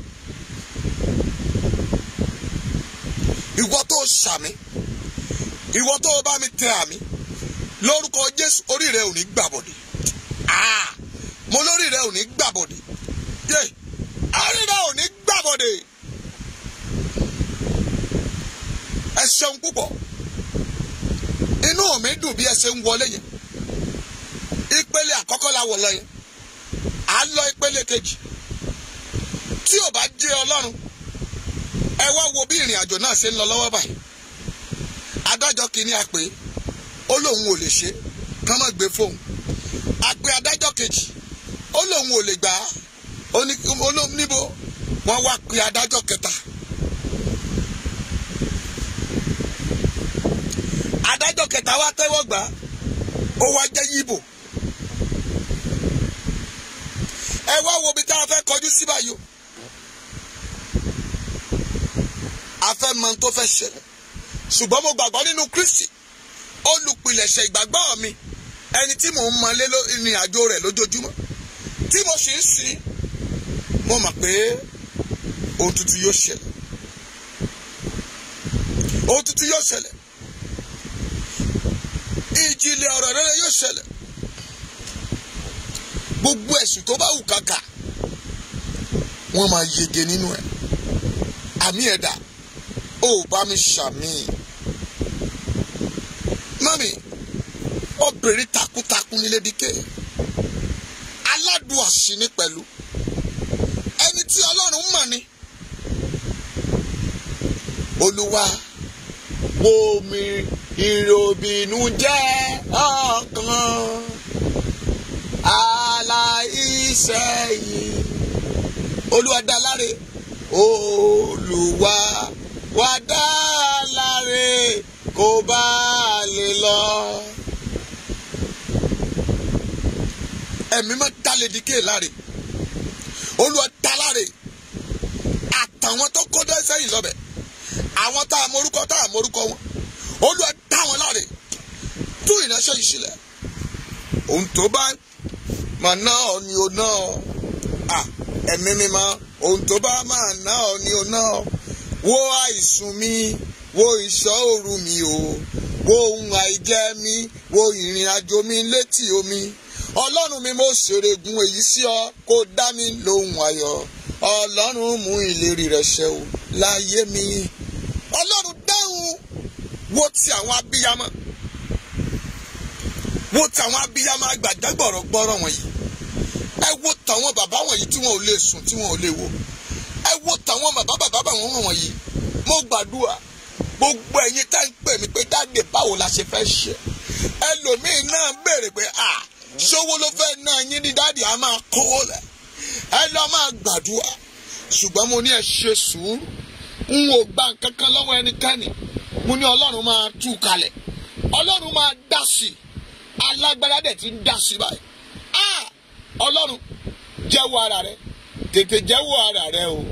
Ìwọ tó ṣàmì, ìwọ tó bá mi tẹ àmì, lórúkọ Jésù orí rẹ ò ní gbàbọ̀dé. Mo lórí rẹ ò ní gbàbọ̀dé. Orí rẹ ò ní gbàbọ̀dé. Ẹ ṣeun púpọ̀. Inú mi dùn bí ẹ ṣe ń wọlé yẹn. Ìpele àkọ́kọ́ la wọ̀ lọ yẹn. À ń lọ ìpele kejì. Tí ò bá jẹ́ Ọlọ́run, ẹ wá wo bí ìrìn àjò náà ṣe ń lọ lọ́wọ́ báyìí. Adájọ́ kìíní a pè, ó lóun ò lè ṣe, kán má gbé fóun. A pè adájọ́ kejì, ó lóun ò lè gbà á, ó ní níbo, wọ́n wá pè adájọ́ kẹta. Adájọ́ kẹta wá tẹ́wọ́ gbà, ó wá jẹ́ Yíbò. Ẹ wá wo bí tá a fẹ́ kọjú sí báyìí o. A fẹ́ mọ tó fẹ́ ṣẹlẹ̀, ṣùgbọ́n mo gbàgbọ́ nínú Kristi, olùpilẹ̀ṣẹ̀ ìgbàgbọ́ mi, ẹni tí mò ń mọ lé ìrìn àjò rẹ̀ lójoojúmọ́, tí mo sì ń sìn, mo mọ̀ pé ohun tuntun yóò ṣẹlẹ̀, ohun tuntun yóò ṣẹlẹ̀, ìjìnlẹ̀ ọ̀rọ̀ rere yóò ṣẹlẹ̀. Gbogbo ẹ̀sùn tó bá wù kàkà, wọ́n máa yege nínú ẹ̀. Àmì ẹ̀dá, ó bá mi ṣàmì. Mami, obìnrin takuntakun ní Lédíkè, aládùn àṣìní pẹ̀lú, ẹni tí Ọlọ́run mọ̀ ni. Olúwa, wo mi ìròbìnújẹ́ ọkàn aláìṣẹ̀ yìí. Olúwa dá láre, Olúwa wá dá láre kó bá lè lọ. Ẹ̀mí máa dá Lédíkè láre, Olúwa dá láre. Àtàwọn tó kó dé sẹ́yìn lọ́bẹ̀, àwọn tá a morúkọ tá a morúkọ wọn, Olúwa dá wọn láre. Tú ìránṣẹ́ yìí sílẹ̀. Ohun tó bá máa ná ọ ni ó ná ọ. Ẹ̀mí mímọ́, ohun tó bá máa ná ọ ni ó ná ọ. Wo àìsùn mi, wo ìṣọ́ òru mi o. wo ohun àìjẹ́ mi, wo ìrìn àjò mi létí omi. Ọlọ́run mi mo ṣèrègùn èyí sí ọ, kó dá mi lóhùn ayọ̀. Ọlọ́run mú ìlérí rẹ̀ ṣẹ o láyé mi. Ọlọ́run dáhùn. Wo ti àwọn abiyamọ. Wo tàwọn abiyamọ àgbàdàgbọ̀rọ̀gbọ̀rọ̀ wọ̀nyí. Ẹ wo tàwọn bàbá wọ̀nyí tí wọn ò lè sùn, tí wọn ò lè wo. Ẹ wo tàwọn bàbá wọn wọ̀nyí. Mo gbàdúrà gbogbo ẹ̀yin tá ń pè mí pé dáàdì báwo la ṣe fẹ́ ṣe. Ẹlòmíì náà béèrè pé ṣówó ló fẹ́ náà yín ní dáàdì á máa kówó lẹ̀. Ẹ lọ máa gbàdúrà. Ṣùgbọ́n mo ní ẹ ṣe sùúrù. N ò gba nǹkan kan lọ́wọ́ ẹnikẹ́ni. Mo ní Ọlọ́run máa tú kalẹ̀. Ọlọ́run máa dá sí i. Alágbára dẹ̀ ti ń dá sí báyìí. Ọlọ́run jẹ́wọ́ ara rẹ̀, tètè jẹ́wọ́ ara rẹ̀ o.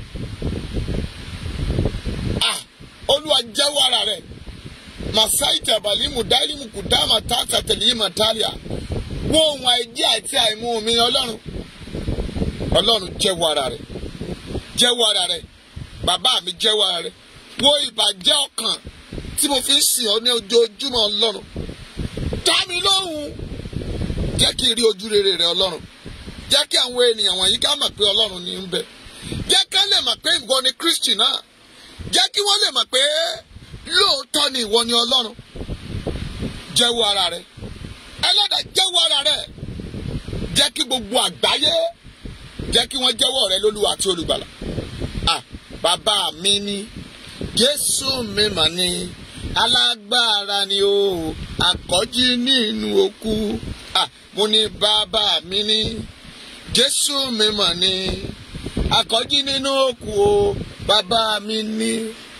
Olúwa jẹ́wọ́ ara rẹ̀. Masaita balimu dalimu kudama tata telima talia. Wo ohun àìjẹ́ àti àìmú mi Ọlọ́run. Ọlọ́run jẹ́wọ́ ara rẹ̀. Jẹ́wọ́ ara rẹ̀. Bàbá mi jẹ́wọ́ ara rẹ̀. Wo ìbàjẹ́ ọkàn tí mo fi ń sìn ọ́ ní ojoojúmọ́ Ọlọ́run. Dá mi lóhùn. Jẹ́ kí n rí ojú rere rẹ̀ Ọlọ́run. Jẹ́ kí àwọn ènìyàn wọ̀nyí ká mọ̀ pé Ọlọ́run ní ń bẹ. Jẹ́ ká lè mọ̀ pé ìwọ ni Kristi náà. Jẹ́ kí wọ́n lè mọ̀ pé lóòótọ́ ni ìwọ ni Ọlọ́run. Jẹ́wọ́ ara rẹ̀. Ẹlẹ́dàá jẹ́wọ́ ara rẹ̀. Jẹ́ kí gbogbo àgbáyé jẹ́ kí wọ́n jẹ́wọ́ rẹ̀ lólúwa àti olùgbàlà. Bàbá mi ni Jésù mi mà ni. Alágbára ni o, akọ́jí nínú òkú. Mo ní bàbá mi ní Jésù mi mà ní. Akọ́jí nínú òkú o, bàbá mi ní.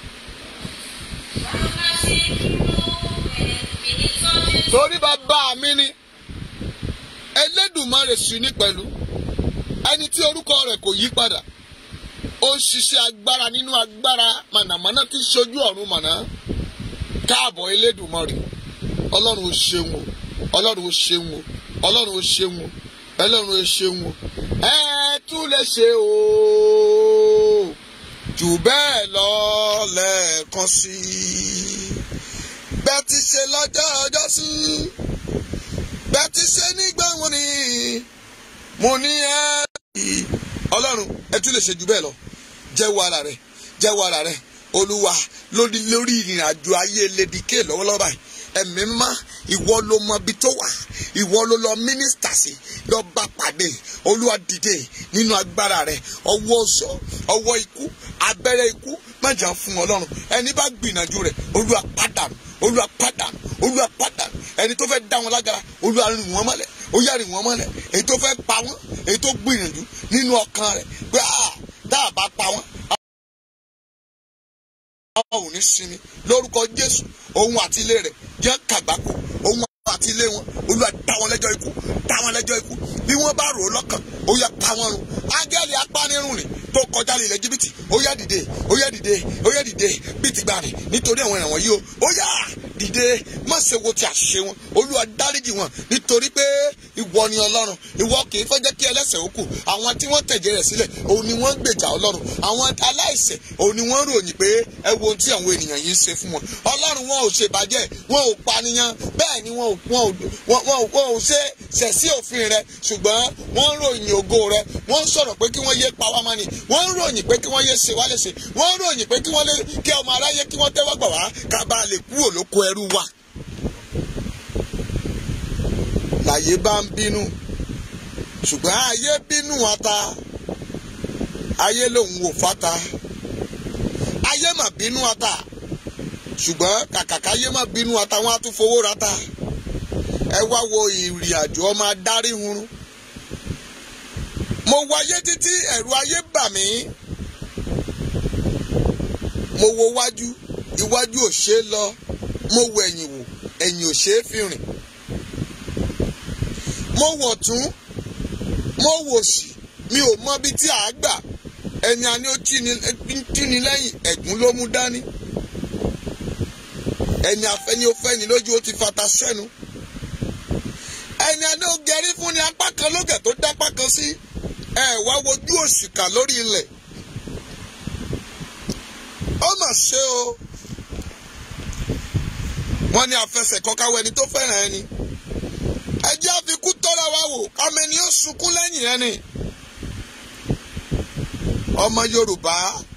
Torí bàbá mi ní Elédùmarè sì ní pẹ̀lú. Ẹni tí orúkọ rẹ̀ kò yí padà. Ó ń ṣiṣẹ́ agbára nínú agbára mànàmáná tí ń ṣojú ọ̀run mànà. Káàbọ̀ Elédùmarè. Ọlọ́run ó ṣeun o. Ọlọ́run ó ṣeun o. Ọlọ́run ó ṣeun o. Ọlọ́run ó ṣeun o. Ẹ tún lè ṣe o. Jù bẹ́ẹ̀ lọ lẹ́ẹ̀kan sí i. Bẹ́ẹ̀ ti ṣe lọ́jọ́ ọjọ́ sí. Bẹ́ẹ̀ ti ṣe nígbà wọn ni. Mo ní ẹ. Ọlọ́run ẹ tún lè ṣe jù bẹ́ẹ̀ lọ. Jẹ́wọ́ ara rẹ̀. Jẹ́wọ́ ara rẹ̀. Olúwa lórí ìrìn àjò ayé lédìké lọ́wọ́lọ́wọ́ báyìí. Ẹ̀mí mímọ́ ìwọ ló mọ ibi tó wà. Ìwọ ló lọ mínísítà sí. Lọ bá pàdé. Olúwa dìde nínú agbára rẹ̀. Ọwọ́ ọ̀ṣọ́, ọwọ́ ikú, abẹ́rẹ́ ikú má jà fún Ọlọ́run. Ẹni bá gbìyànjú rẹ̀ Olúwa pàdánù. Olúwa pàdánù. Olúwa pàdánù. Ẹni tó fẹ́ dá wọn lágara Olúwa rìn wọ́n mọ́lẹ̀. Ó yá rìn wọ́n mọ́lẹ̀. Èyí tó fẹ́ pa wọ́n, èyí tó gbìyànjú nínú ọkàn rẹ̀ pé tá a bá pa wọ́n àwọn ò ní sinmi lórúkọ Jésù. Òun àti ilé rẹ̀ jẹ́ kàgbákò. Òun àti ilé wọn Olúwa dá wọn lẹ́jọ́ ikú. Dá wọn lẹ́jọ́ ikú. Bí wọ́n bá rò ó lọ́kàn ó yá pa wọ́n run. Áńgẹ́lì apánirun ni tó kọjá ilẹ̀ Íjíbítì ó yá dìde. Ó yá dìde. Ó yá dìde bí ti gbà rìn nítorí àwọn ìrànwọ́ yìí o. Ó yá dìde. Má ṣe wo ti àṣìṣe wọn. Olúwa dáríjì wọn nítorí pé ìwọ ni Ọlọ́run. Ìwọ kì í fẹ́ jẹ́ kí ẹlẹ́ṣẹ̀ ó kù. Àwọn tí wọ́n tẹ̀jẹ̀ rẹ̀ sílẹ̀ òun ni wọ́n ń gbèjà Ọlọ́run. Àwọn aláìṣẹ̀ òun ni wọ́n ròyìn pé ẹ wo ohun tí àwọn ènìyàn yìí ń ṣe fún wọn. Ọlọ́run wọn ò ṣe bàjẹ́, wọn ò pànìyàn, bẹ́ẹ̀ ni wọn ò ṣe ṣẹ̀ sí òfin rẹ, ṣùgbọ́n wọ́n ń ròyìn ògo rẹ. Wọ́n ń sọ̀rọ̀ pé kí wọ́n yé pa wá mọ́ ni. Wọ́n ń ròyìn pé kí wọ́n yé ṣe wá léṣe. Wọ́n ń ròyìn pé kí ọmọ aráyé kí wọ́n tẹ́wọ́ gbà wá ká bá lè kúrò lóko ẹrú wa. Láyé bá ń bínú ṣùgbọ́n ayé bínú ata. Ayé lòun ò fata. Ayé mà bínú ata ṣùgbọ́n kàkàkà ayé mà bínú ata wọn á tún fowó rata. Ẹ wá wo ìrìn àjò ọmọ adarí hunrun. Mo wáyé títí ẹ̀rù ayé bà mí. Mo wo wájú, iwájú ò ṣe é lọ. Mo wo ẹ̀yìn wò, ẹ̀yìn ò ṣe é fi rìn. Mo wọ̀ tún, mo wò sí, mi ò mọ bí tí a gbà. Ẹni a ní ó tíni lẹ́yìn ẹ̀gún ló mú dání. Ẹni afẹ́ni ó fẹ́ni lójú ó ti fata sẹ́nu. Ẹni a ní ó gẹrí fún ni apá kan lókè tó dápá kan sí. Ẹ wá wojú òṣìkà lórí ilẹ̀. Ó mà ṣe o. wọ́n ní àfẹsẹ̀kọ́ káwọ́ ẹni tó fẹ́ràn ẹni. ẹ jẹ́ àfikún tọ́ra wa wò kámẹ́ni ó sunkún lẹ́yìn ẹni. ọmọ Yorùbá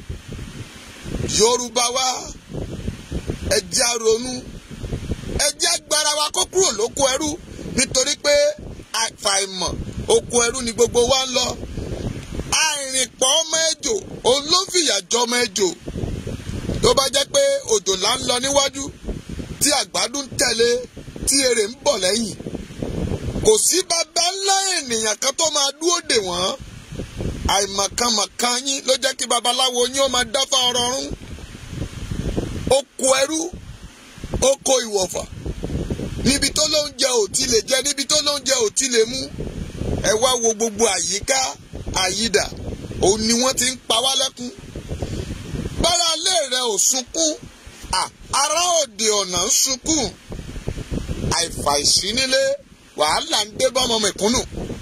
wa ẹ jẹ́ á ronú, ẹ jẹ́ agbára wa kó kúrò lóko ẹrú, nítorí pé àfàìmọ̀ oko ẹrú ni gbogbo wa ń lọ. àìrìnpọ̀ ọmọ ejò òun ló fìyà jọ ọmọ ejò. tó bá jẹ́ pé òjòlá ń lọ níwájú tí àgbàdo ń tẹ̀lé tí èrè ń bọ̀ lẹ́yìn, kò sí bàbá ńlá ènìyàn kan tó máa dúró dè wọ́n. àìmọ̀kànmọ̀kàn yín ló jẹ́ kí babaláwo yín ó máa dáfá ọ̀rọ̀ ọ̀run. oko ẹrú, oko ìwọ̀fà, níbi tó lóúnjẹ ò ti lè jẹ, níbi tó lóúnjẹ ò ti lè mú. ẹ wá wo gbogbo àyíká àyídà, òun ni wọ́n ti ń pa wá lẹ́kún. bára ilé rẹ ò sunkún, ará òde ọ̀nà ń sunkún. àìfàìsí nílé, wàhálà ń dé bọ́mọ mẹ̀kúnnù.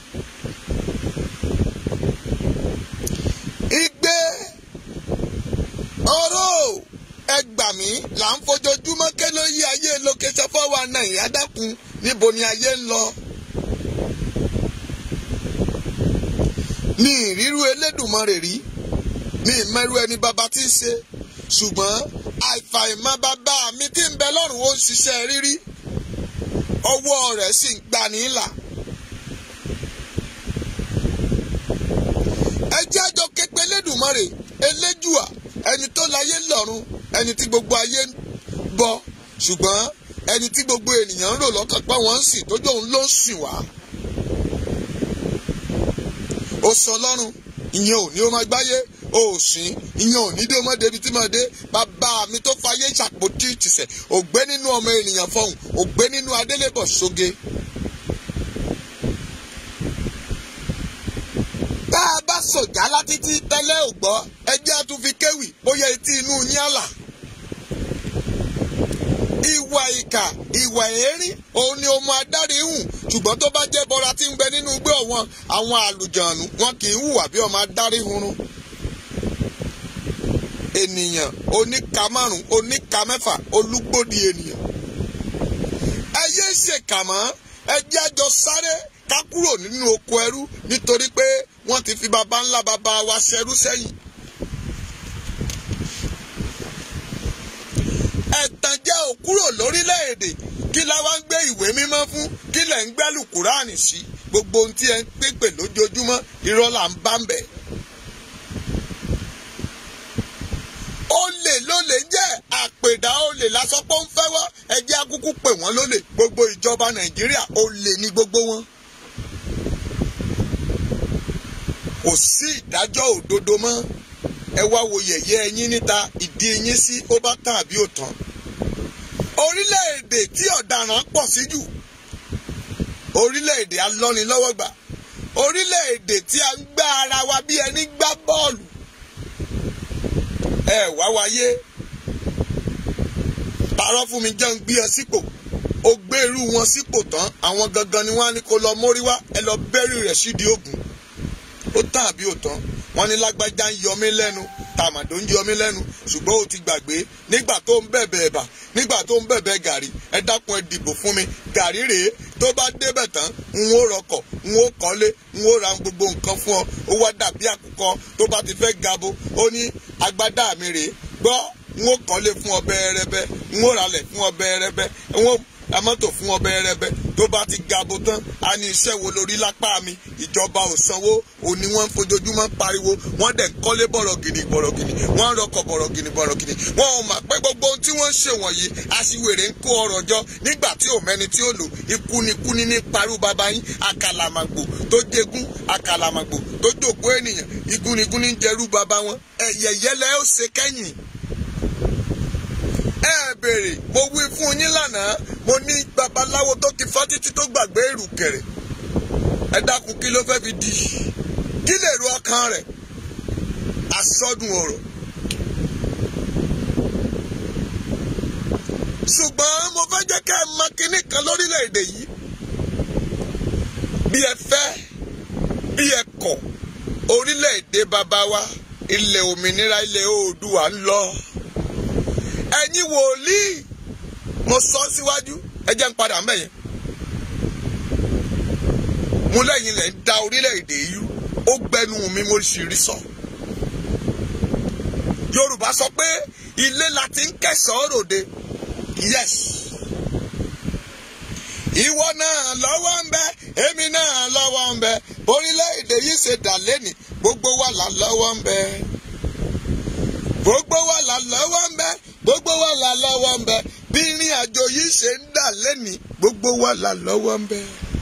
igbe ọ̀rọ̀ ẹgbàmí là ń fojoojúmọ́ ké ló yí ayé lókèṣẹ́ fọ́wọ́ àná ìyádákun, níbo ni ayé ń lọ. ní ìrírú Elédùmarè rí, ní ìmẹ́rú ẹni bàbá tí ń ṣe, ṣùgbọ́n àìfàìmọ̀ bàbá mi tí ń bẹ lọ́rùn ó ń ṣiṣẹ́ rírí, ọwọ́ rẹ̀ sì ń gbani là. ẹ jẹ́ àjọ képe Elédùmarè, Elédùà, ẹni tó láyé lọ́run, ẹni tí gbogbo ayé ń bọ, ṣùgbọ́n ẹni tí gbogbo ènìyàn ń rò lọ́kàn pé wọ́n ń sìn, tójú òun ló ń sìn wá. ó sọ lọ́run, ìyẹn ò ní ó máa gbáyé, ó sìn, ìyẹn ò ní dé ó máa débi tí máa dé. bàbá mi tó fayé ṣàpótí ìtìsẹ̀, ògbé nínú ọmọ ènìyàn fọhùn, ògbé nínú adélébọ̀ sóge. bá a bá sọ̀jà látítí tẹ́lẹ̀ ò gbọ́, ẹjẹ́ á tún fi kéwì bóyá etí inú yín àlà. ìwà ìkà, ìwà èérín, òun ni ọmọ adarí hùn, ṣùgbọ́n tó bá jẹ́ bọ́ra tí ń bẹ nínú igbó ọ̀wọ́n, àwọn àlùjànnú wọn kì í hùwà bí ọmọ adarí hunrun. ènìyàn oníka márùn, oníka mẹ́fà, olúgbòdì ènìyàn. ẹ yé ṣèkà mọ́, ẹ jẹ́ àjọ sáré ká kúrò nínú oko ẹrú, nítorí pé wọ́n ti fi baba ńlá baba wa ṣẹrú sẹ́yìn. ẹ̀tàn jẹ́ òkúrò lórílẹ̀‐èdè, kí la wá ń gbé ìwé mímọ́ fún, kí lẹ̀ ń gbẹ́lù kúránì sí. gbogbo ohun tí ẹ ń pèpè lójoojúmọ́ irọ́ là ń bá ń bẹ̀. olè lólè jẹ́ àpèdà olè lásán pé ó ń fẹ́ wá, ẹ jẹ́ akúkú pè wọ́n lólè. gbogbo ìjọba Nàìjíríà olè ní gbogbo wọn. kò sí ìdájọ́ òdodo mọ́. ẹ wá wo yẹ̀yẹ́ ẹyin níta, ìdí ẹyin sí ó bá tàn àbí ò tán. orílẹ̀-èdè tí ọ̀daràn pọ̀ sí jù, orílẹ̀-èdè alọ́nilọ́wọ́gbà, orílẹ̀-èdè tí a ń gbá ara wa bí ẹni gbá bọ́ọ̀lù. ẹ wá wáyé parọ́ fún mi, jẹun gbé ẹ sípò, ó gbé irú wọn sípò tán, àwọn gangan ni wọ́n á ní kó lọ mórí wá, ẹ lọ bẹ́rù rẹ̀ sídìí ògùn. ó tàn àbí ò tán. wọ́n ní lágbájá ń yọ mí lẹ́nu, tàmàdó ń yọ mí lẹ́nu, ṣùgbọ́n ó ti gbàgbé nígbà tó ń bẹ̀bẹ̀ ẹ̀bà, nígbà tó ń bẹ̀bẹ̀ gàrí, ẹ dákun ẹ dìbò fún mi. gàrí rèé, tó bá débẹ̀ tán n ó rọkọ̀, n ó kọ́lé, n ó ra gbogbo nǹkan fún ọ. ó wá dàbí àkùkọ tó bá ti fẹ́ gabo, ó ní agbádá mi rèé, gbọ́ n ó kọ́lé fún ọ bẹ́ẹ̀rẹ́bẹ́, n ó ralẹ̀ fún ọ bẹ́ẹ̀rẹ́bẹ́, n ó ra mọ́tò fún ọ bẹ́ẹ̀rẹ́bẹ́. tó bá ti gabo tán, a ní iṣẹ́ wo lórí lápá mi, ìjọba ò sanwó, òní wọ́n ń fojoojúmọ́ pariwo, wọ́n dẹ̀ kọ́lé bọ̀rọ̀gìnì bọ̀rọ̀gìnì, wọ́n ń rọkọ̀ bọ̀rọ̀gìnì bọ̀rọ̀gìnì. wọn ò mà pé gbogbo ohun tí wọ́n ń ṣe wọ̀nyí, aṣiwèrè ń kó ọrọ̀ jọ nígbà tí ò mẹ́ni tí ó lò. ikúnikúni ní parú baba yín, àkàlàmàgbò tó jẹgún, àkàlàmàgbò tó jòkó ènìyàn, ikúnikúni ń jẹrú baba wọn. ẹ̀yẹ̀yẹ́lẹ́ ó ṣe kẹ́yìn. ẹ béèrè, mo wí fún yín lánàá, mo ní babaláwo tó ti fá títí tó gbàgbé ìrùkẹ̀rẹ̀. ẹ dákun, kí ló fẹ́ fi di? kí lè ro ọkàn rẹ̀? asọ́dún ọ̀rọ̀. ṣùgbọ́n mo fẹ́ jẹ́ ká ẹ mọ kinní kan lórílẹ̀‐èdè yìí. bí ẹ fẹ́ bí ẹ kọ̀, orílẹ̀‐èdè bàbá wa, ilẹ̀ òmìnira, ilẹ̀ Oòduà ń lọ. ẹ̀yin wòlíì mo sọ síwájú ẹ jẹ́ n padà mẹ́yẹn. mo lẹ́yìn lẹ́ ń da orílẹ̀-èdè yìí ó gbẹnu mi mo sì rí sọ. Yorùbá sọ pé ilé la ti ń kẹsàn-án ròde. Yes. Ìwọ náà lọ́wọ́ ń bẹ èmi náà lọ́wọ́ ń bẹ orílẹ̀-èdè yìí ṣe dà lẹ́nì gbogbo wa là lọ́wọ́ ń bẹ. Gbogbo wa là lọ́wọ́ ń bẹ gbogbo wa là lọ́wọ́ ń bẹ bí ìrìn àjò yìí ṣe ń dà lẹ́nì gbogbo wa là lọ́wọ́ ń bẹ.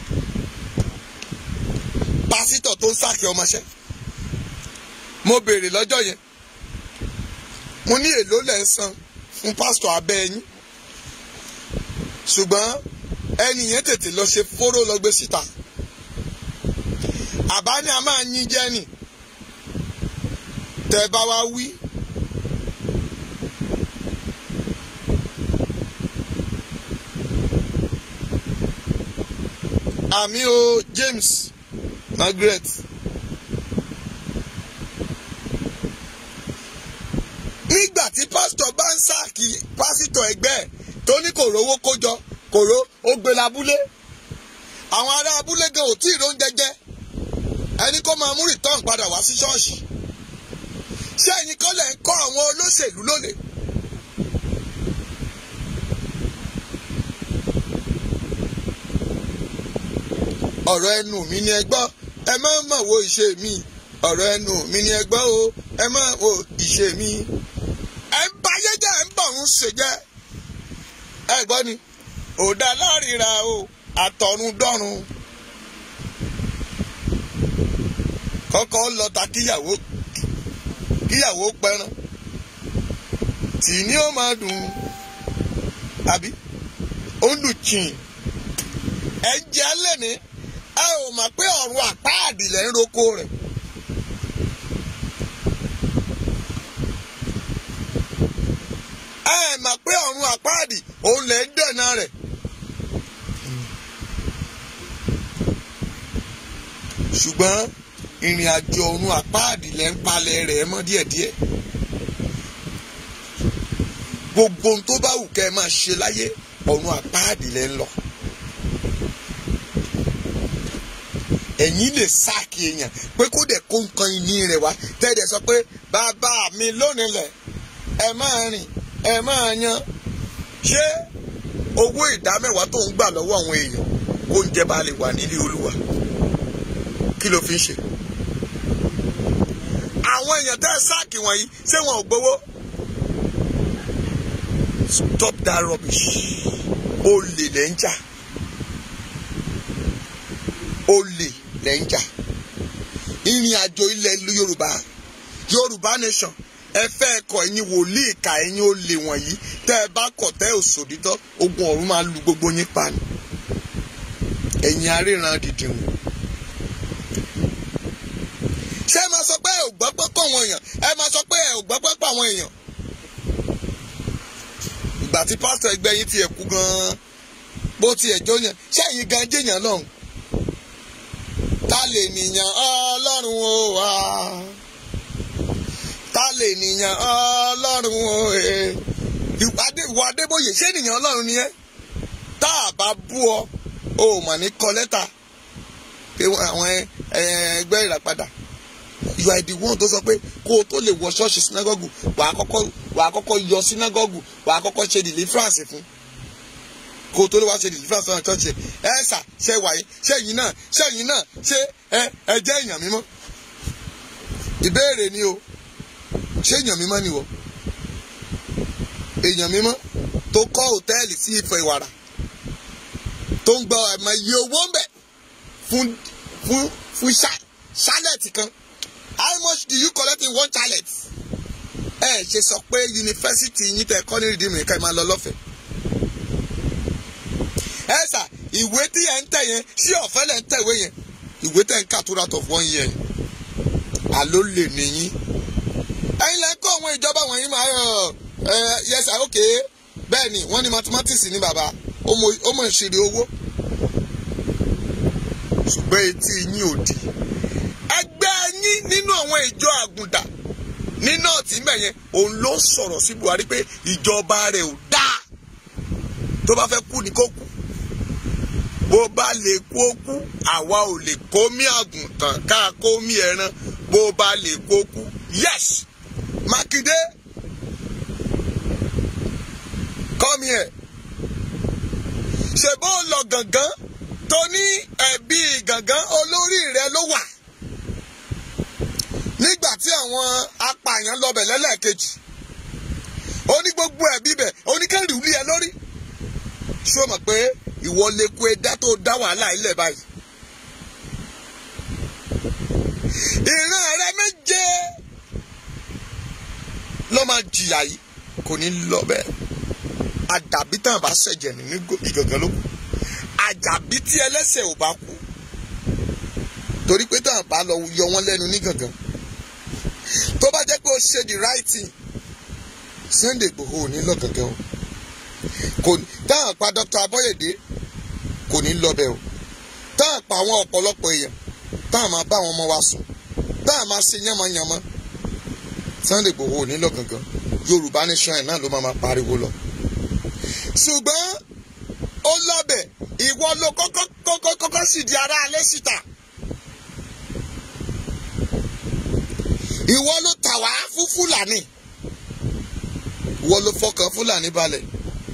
Pásítọ̀ tó ń sáàkì ọmọṣẹ́ mo béèrè lọ́jọ́ yẹn mo ní èló lẹ́ ń san fún pásítọ̀ abẹ́ ẹ̀yìn ṣùgbọ́n ẹni yẹn tètè lọ ṣe fóró lọ gbé síta àbá ni a máa yín jẹ́ nì tẹ́ bá wá wí. Àmì o James Margaret. Nígbà tí pásítọ̀ bá ń sáàkì pásítọ̀ ẹgbẹ́ ẹ̀ tó ní kò rówó kójọ kòró ó gbé lábúlé àwọn ará abúlé gan ò tí ì róúnjẹ jẹ ẹni kó máa mú rìtọ́n padà wá sí ṣọ́ọ̀ṣì. Ṣé ẹ̀yin kọ́ lẹ̀ ń kọ́ àwọn olóṣèlú lónìí? Ọ̀rọ̀ ẹnu mi ni ẹ gbọ́ ẹ má mọ̀ wo ìṣe mi ọ̀rọ̀ ẹnu mi ni ẹ gbọ́ o ẹ má wo ìṣe mi. Ẹ ń bayé jẹ́ ẹ ń bọ̀ ń ṣe jẹ́ ẹ gbọ́ ni òdà láríra o àtọ̀run dọ́run kọ́kọ́ lọ ta kíyàwó pẹran tì ní ó máa dùn àbí ó ń dùn chìn ẹ jẹ́ lẹ́ni ẹ ò mọ̀ pé ọ̀run àpáàdì lẹ́ ń roko rẹ̀. Ẹ mọ̀ pé ọ̀run àpáàdì òun lẹ́ ń dènà rẹ̀. Ṣùgbọ́n ìrìn àjò ọ̀run àpáàdì lẹ́ ń palẹ̀ rẹ̀ mọ́ díẹ̀díẹ̀. Gbogbo ohun tó bá wù kẹ́ ẹ máa ṣe láyé ọ̀run àpáàdì lẹ́ ń lọ. Ẹ̀yin lè sáàkì èèyàn pé kó dẹ̀ kó nǹkan ìní rẹ̀ wá tẹ́lẹ̀ sọ pé bàbá mi lónìí lẹ̀ ẹ máa rìn ẹ máa yan. Ṣé owó ìdámẹ́wàá tó ń gbà lọ́wọ́ àwọn èèyàn oúnjẹ bá lè wà nílé Olúwa kí ló fi ń ṣe? Àwọn èèyàn tẹ́ sáàkì wọ̀nyí ṣé wọn ò gbowó? Stop that rubbish. Olè lẹ́ ń jà. Olè lẹ́ ń jà. Ìrìn àjò ilẹ̀ Yorùbá nation ẹ fẹ́ kọ ẹ̀yin wòlíì ìkà ẹ̀yin olè wọ̀nyí tẹ́ ẹ bá kọ̀ tẹ́ òṣòdítọ́ ogun ọ̀run máa lu gbogbo yín pa ni. Ẹ̀yin aríran dìdìrún. Ṣé ẹ máa sọ pé ẹ ò gbọ́ pé kọ́ àwọn èèyàn ẹ máa sọ pé ẹ ò gbọ́ pé pa àwọn èèyàn. Ìgbà tí pásítọ̀ ẹgbẹ́ yín ti ẹ̀ kú gan-an bó ti ẹ̀ jó yẹn ṣé ẹ̀yin gan jẹ́yàn lọ́hùn. Ta lè nìyàn Ọlọ́run o wá. Ta lè nìyàn Ọlọ́run o ẹ̀. Ìwà Adébóyè ṣé nìyàn Ọlọ́run ni ẹ́? Tá a bá bú ọ o mà ní kọ lẹ́tà pé àwọn ẹgbẹ́ ìràpadà. You are the one tó sọ pé kó o tó lè wọ ṣọ́ọ̀ṣì sínágọ́gù wàá kọ́kọ́ yọ sínágọ́gù wàá kọ́kọ́ ṣe deliverance fún kó o tó lè wá ṣe deliverance fún ṣọ́ọ̀ṣì ẹ ṣà ṣe wàyí ṣẹ́yìn náà ṣé ẹ jẹ́ èèyàn mímọ́. Ìbéèrè ni o ṣé èèyàn mímọ́ ni wọ? Èèyàn mímọ́ tó kọ́ hòtẹ́ẹ̀lì sí Ifẹ̀ Ìwàrà tó ń gba ẹ̀mọ̀ iye owó ń bẹ̀ fún ṣálẹ̀tì kan. How much do you collect in one chalet? Ẹ ṣe sọ pé yunifásitì yín tẹ kọ́ ní Redeem nìkan máa lọ lọ́fẹ̀ẹ́. Ẹ sà ìwé tí ẹ ń tẹ̀ yẹn ṣé ọ̀fẹ́ lẹ̀ ń tẹ̀wé yẹn ìwé tẹ̀ ń kà tó out of 1 year àló lè nìyí. Ẹ̀yin lẹ kọ́ àwọn ìjọba wọ̀nyí máa yes sir okay bẹ́ẹ̀ ni wọ́n ní mathematics ní bàbá ó mọ̀ ìṣirò owó ṣùgbọ́n etí yín ò di. Ẹgbẹ́ yín nínú àwọn ìjọ àgùntà ní nọ́ọ̀tì ń bẹ̀ yẹn òun ló sọ̀rọ̀ sí Buhari pé ìjọba rẹ̀ ò dáa. tó bá fẹ́ kú ni kó kú, bó bá lè kú ó kú. Àwa ò lè kó mí àgùntàn ká kó mí ẹran, bó bá lè kó kú. Yes, Mákindé, come here. Ṣé bó lọ Gàngán tó ní ẹ̀bí Gàngán olórí rẹ̀ ló wà nígbà tí àwọn apààyàn lọbẹ̀ lẹ́lẹ́kejì, ó ní gbogbo ẹ̀bí bẹ̀, ó ní kẹ́rì wúlí ẹ lórí. Ṣé o mọ̀ pé ìwọ lè kó ẹ̀dá tó dá wàhálà ilẹ̀ báyìí? Ìran rẹ méje ló máa jìyà yìí, kò ní lọ bẹ́ẹ̀. Àdàbí tàn bá ṣẹ̀jẹ̀ ní Ìgàngán ló kù, àjàbí tí ẹlẹ́sẹ̀ ò bá kú, torí pé tàn bá lọ yọ wọ́n lẹ́nu ní Gàngán. Tó bá jẹ́ pé ó ṣe the right thing, Sunday Igboho ò ní lọ Gàngán o. Kò ní tàn pa Dr. Aboyede kò ní lọ bẹ́ẹ̀ o. Tàn pa àwọn ọ̀pọ̀lọpọ̀ èèyàn, tàn máa bá àwọn ọmọ wa sùn, tàn máa ṣe yánmọ́yánmọ́, Sunday Igboho ò ní lọ Gàngán. Yorùbá nation ẹ̀ náà ló máa pariwo lọ. Ṣùgbọ́n ó lọ́bẹ̀, ìwọ ló kọ́kọ́ sì di ara alẹ́ síta. Ìwọ ló tà wá fún Fúlàní, ìwọ ló fọkàn Fúlàní balẹ̀.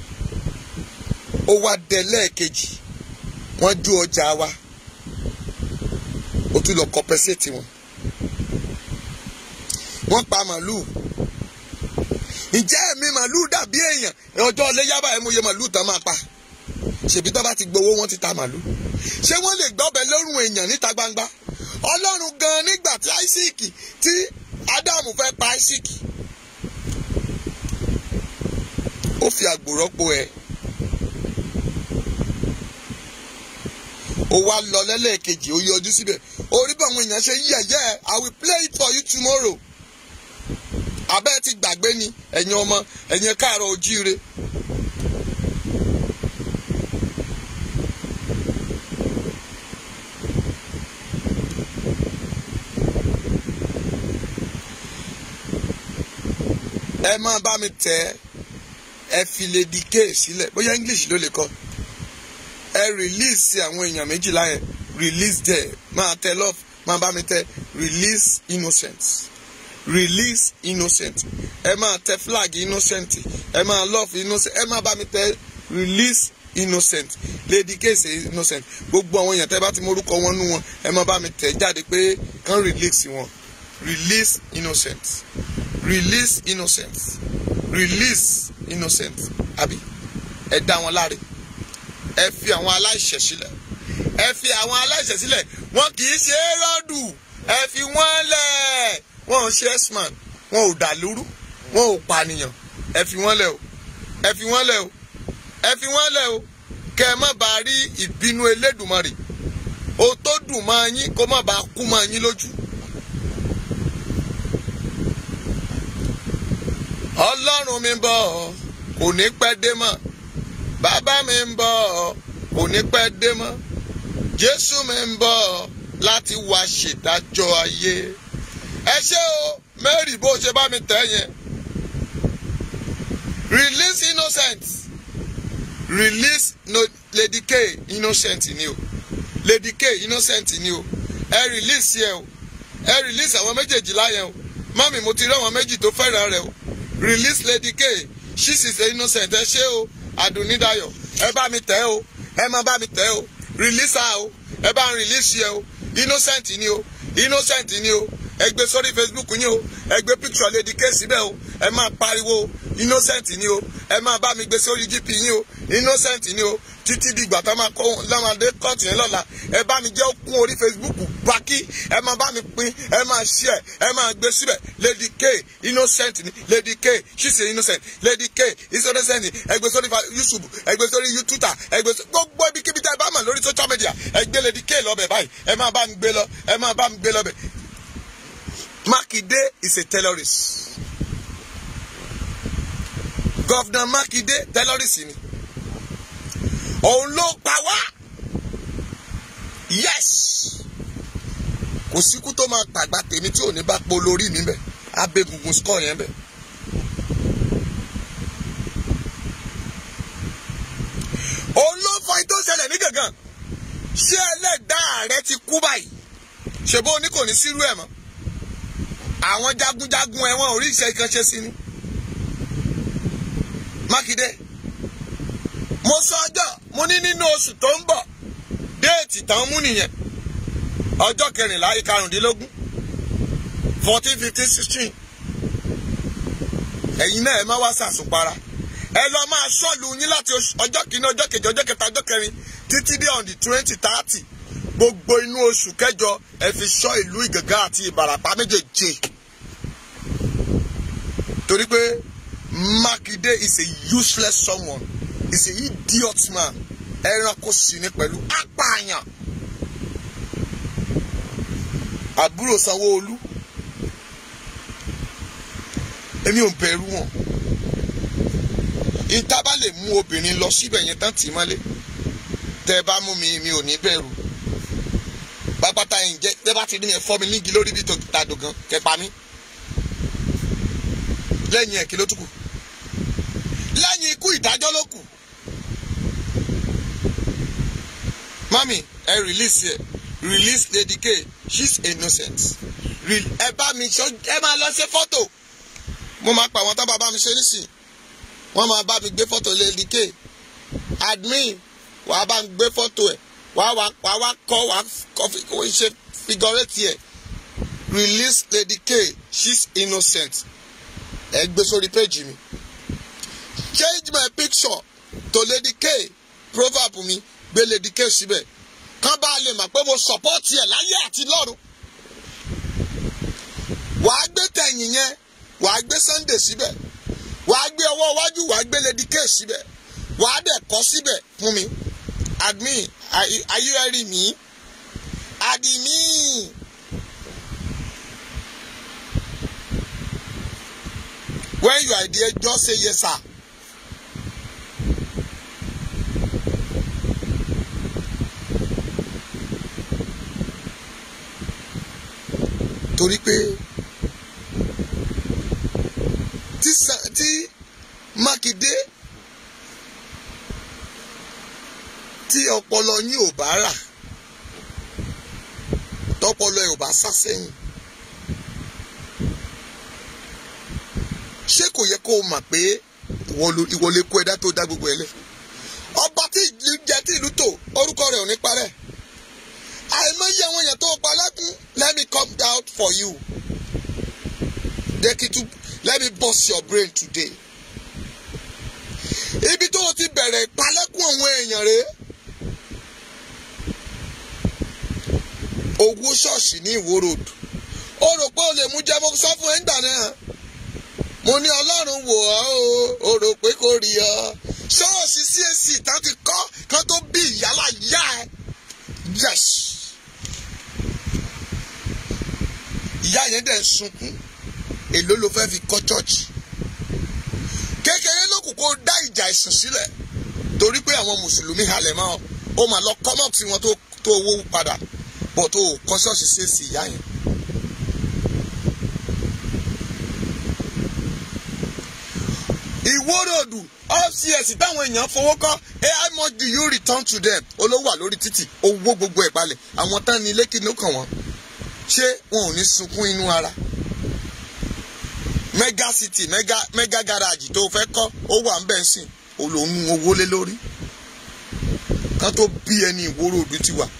Ó wá délẹ̀ kejì, wọ́n ju ọjà wa, ó tún lọ compensate wọn. Wọ́n pa màlúù. Ǹjẹ́ ẹ̀mí màlúù dàbí èèyàn? Ọjọ́ Iléyá báyìí mo yẹ màlúù tán máa pa. Ṣèbí tó bá ti gbowó wọ́n ti ta màlúù. Ṣé wọ́n lè gbọ́bẹ̀ lórùn èèyàn níta gbangba? Ọlọ́run gan nígbà tí Áísíkì tí Ádámù fẹ́ pa Áísíkì, ó fi àgbò rọ́pò ẹ̀. Ó wá lọ lẹ́lẹ́kejì, ó yọjú síbẹ̀. Orí bá àwọn èèyàn ṣe yẹ̀yẹ́, I will play it for you tomorrow. Abẹ́ ti gbàgbé ni ẹ̀yin ọmọ, ẹ̀yin káàárọ̀ ojíire. Ẹ máa bá mi tẹ̀, ẹ fi Lady K sílẹ̀, bóyá English ló lè kọ. Ẹ release àwọn èèyàn méjìlá yẹn, release there, máa tẹ love, máa bá mi tẹ release innocent, release innocent. Ẹ máa tẹ flag innocent, ẹ máa love innocent, ẹ máa bá mi tẹ release innocent. Lady K ṣe innocent. Gbogbo àwọn èèyàn tẹ bá ti mọ orúkọ wọn nú wọn, ẹ máa bá mi tẹ jáde pé kàn release wọn. Release innocent, release innocent, release innocent. Àbí ẹ dá wọn láre, ẹ fi àwọn aláìṣẹ̀ sílẹ̀, ẹ fi àwọn aláìṣẹ̀ sílẹ̀. Wọn kì í ṣe é rọ́dù, ẹ fi wọ́n lẹ̀. Wọn ò ṣe S-man, wọn ò dàlúrú, wọn ò pànìyàn. Ẹ fi wọ́n lẹ̀ o, ẹ fi wọ́n lẹ̀ o, ẹ fi wọ́n lẹ̀ o. Kẹ́ ẹ má bàa rí ìbínú Elédùmarè, o tó dùn máa yín kó má bàa kú máa yín lójú. Ọlọ́run mi ń bọ̀, kò ní pẹ́ dé mọ́. Bàbá mi ń bọ̀, kò ní pẹ́ dé mọ́. Jésù mi ń bọ̀ láti wá ṣèdájọ́ ayé. Ẹ ṣé o, Mary bó ṣe bá mi tẹ̀ yẹn. Release innocent. Release Lady K innocent ni o. Lady K innocent ni o. Ẹ release yẹn o. Ẹ release àwọn méjèèjì láyẹn o. Mami mo ti rí àwọn méjì tó fẹ́ràn rẹ̀ o. Release Lady K. She is innocent. Ẹ ṣé o. Adunidayo. Ẹ bá mi tẹ̀ o. Ẹ má bá mi tẹ̀ o. Release her o. Ẹ bá ń release yẹ o. Innocent ni o. Innocent ni o. Ẹ gbé sórí Facebook yín o. Ẹ gbé picture Lady K síbẹ̀ o. Ẹ máa pariwo o. Innocent ni o. Ẹ máa bá mi gbé sórí GP yín o. Innocent ni o. Títí di ìgbà tá máa kó lọ́mọdé kọ́ọ̀tù yẹn lọ́la. Ẹ bá mi jẹ́ ó kún orí Facebook bákí. Ẹ máa bá mi pín. Ẹ máa share. Ẹ máa gbé síbẹ̀. Lady K innocent ni. Lady K she's innocent. Lady K is innocent ni. Ẹ gbé sórí YouTube. Ẹ gbé sórí YouTube. Ẹ gbé sórí gbogbo ibikíbi tá ẹ bá mà lórí social media. Ẹ gbé Lady K lọ bẹ̀ báyìí. Ẹ máa bá mi gbé lọ. Ẹ máa bá mi gbé lọ bẹ̀. Makinde is a terrorist. Governor Makinde terrorist ni. Òun ló pa wá. Yes. Kò síkú tó máa tàgbà tèmi tí ò ní bá po lórí mi bẹ̀. Abégungun score yẹn bẹ̀. gangan ṣé ẹlẹ́dàá rẹ ti kú báyìí ṣèbó ní kò ní sírú ẹ̀ mọ́ àwọn jagunjagun ẹ̀wọ̀n orí iṣẹ́ kan ṣe sí ni. Mákindé mo sọ ọjọ́ mo ní nínú oṣù tó ń bọ̀ déètì tán mú nìyẹn ọjọ́ 14 karùndínlógún 14 15 16 ẹ̀yin náà ẹ má wá sàṣùpara ẹ lọ máa ṣọ́ọ̀lù yín láti ọjọ́ kìíní ọjọ́ kejì ọjọ́ kẹta ọjọ́ kẹrin títí dé on the 20 30 gbogbo inú oṣù kẹjọ ẹ fi ṣọ́ ìlú Ìgàngá àti Ìbàràpá méjèèjì torí pé Mákindé is a useless someone is a idiot man ẹranko sì ní pẹ̀lú apààyàn àbúrò Sanwó-Olú èmi ò bẹ̀rù wọn ìta bá lè mú obìnrin lọ síbẹ̀ yẹn tán tì í mọ́lé tẹ́ bá mú mi ò ní bẹ̀rù bàbáta yìí jẹ́ tẹ́ bá ti rí yẹn fọ́ mi nígi lórí bí tàdó gan kẹpa mi lẹ́yìn ẹ̀ kí ló tún kù lẹ́yìn ikú ìdájọ́ ló kù mami ẹ release Lady K she's innocent ẹ bá mi ṣe ẹ máa lọ ṣe fọ́tò mo máa pa àwọn tó bá mi ṣe nísìn wọ́n máa bá mi gbé fọ́tò Lady K admin wàá bá mi gbé fọ́tò ẹ̀ wàá kọ́ ṣe figurate ẹ̀ release Lady K she's innocent ẹ gbé sórí péjì mi change my picture to Lady K proverb mi gbé Lady K síbẹ̀ kán bá lè mọ̀ pé mo support ẹ̀ láyé àti lọ́run wàá gbé tẹ̀yìn yẹn wàá gbé Sunday síbẹ̀ wàá gbé ọwọ́ iwájú wàá gbé Lady K síbẹ̀ wàá dẹ̀ kọ́ síbẹ̀ fún mi admin are you hearing me admin when you are there just say yes sir. Torí pé tí Mákindé tí ọpọlọ yín ò bá rà tọpọlọ ẹ ò bá sá sẹ́yìn ṣé kò yẹ kó o mà pé ìwọ lè kó ẹ̀dá tó dá gbogbo ẹ lẹ ọba tí ìlú jẹ tí ìlú tò orúkọ rẹ̀ ò ní parẹ́ àìmọye àwọn èèyàn tó pa lẹ́kún let me come down for you let me burst your brain today ibi tó o ti bẹ̀rẹ̀ ìpalẹ́kún àwọn èèyàn rẹ̀ owó ṣọ́ọ̀ṣì ní Ìwó road ó rò pé o lè mú jẹ́ mo sọ fún ẹ̀ ń gbà náà mo ní Ọlọ́run wò ọ́ o rò pé kò rí ọ ṣọ́ọ̀ṣì CAC tán ti kọ́ kán tó bí ìyálà yá ẹ yes ìyá yẹn dẹ̀ ń sunkún èló ló fẹ́ fi kọ́ chọ́ọ̀chì kékeré lókùn kó dá ìjà ìsìn sílẹ̀ torí pé àwọn mùsùlùmí halẹ̀ mọ́ ó máa lọ kọ́mọ̀ tí wọ́n tó owó padà bọ̀ tó kọ́ ṣọ́ọ̀ṣì CAC ìyá yẹn. Ìwó road FCS táwọn èèyàn fowó kọ́ how much do you return to them olówó wà lórí títì owó gbogbo ẹ̀ balẹ̀ àwọn tán ní ilé kí ló kàn wọ́n ṣé wọn ò ní sunkún inú ara mega city mega garage tó fẹ́ kọ́ ó wà ń bẹ̀ sìn olóhùn owó lé lórí kán tó bí ẹni Ìwó road ti wà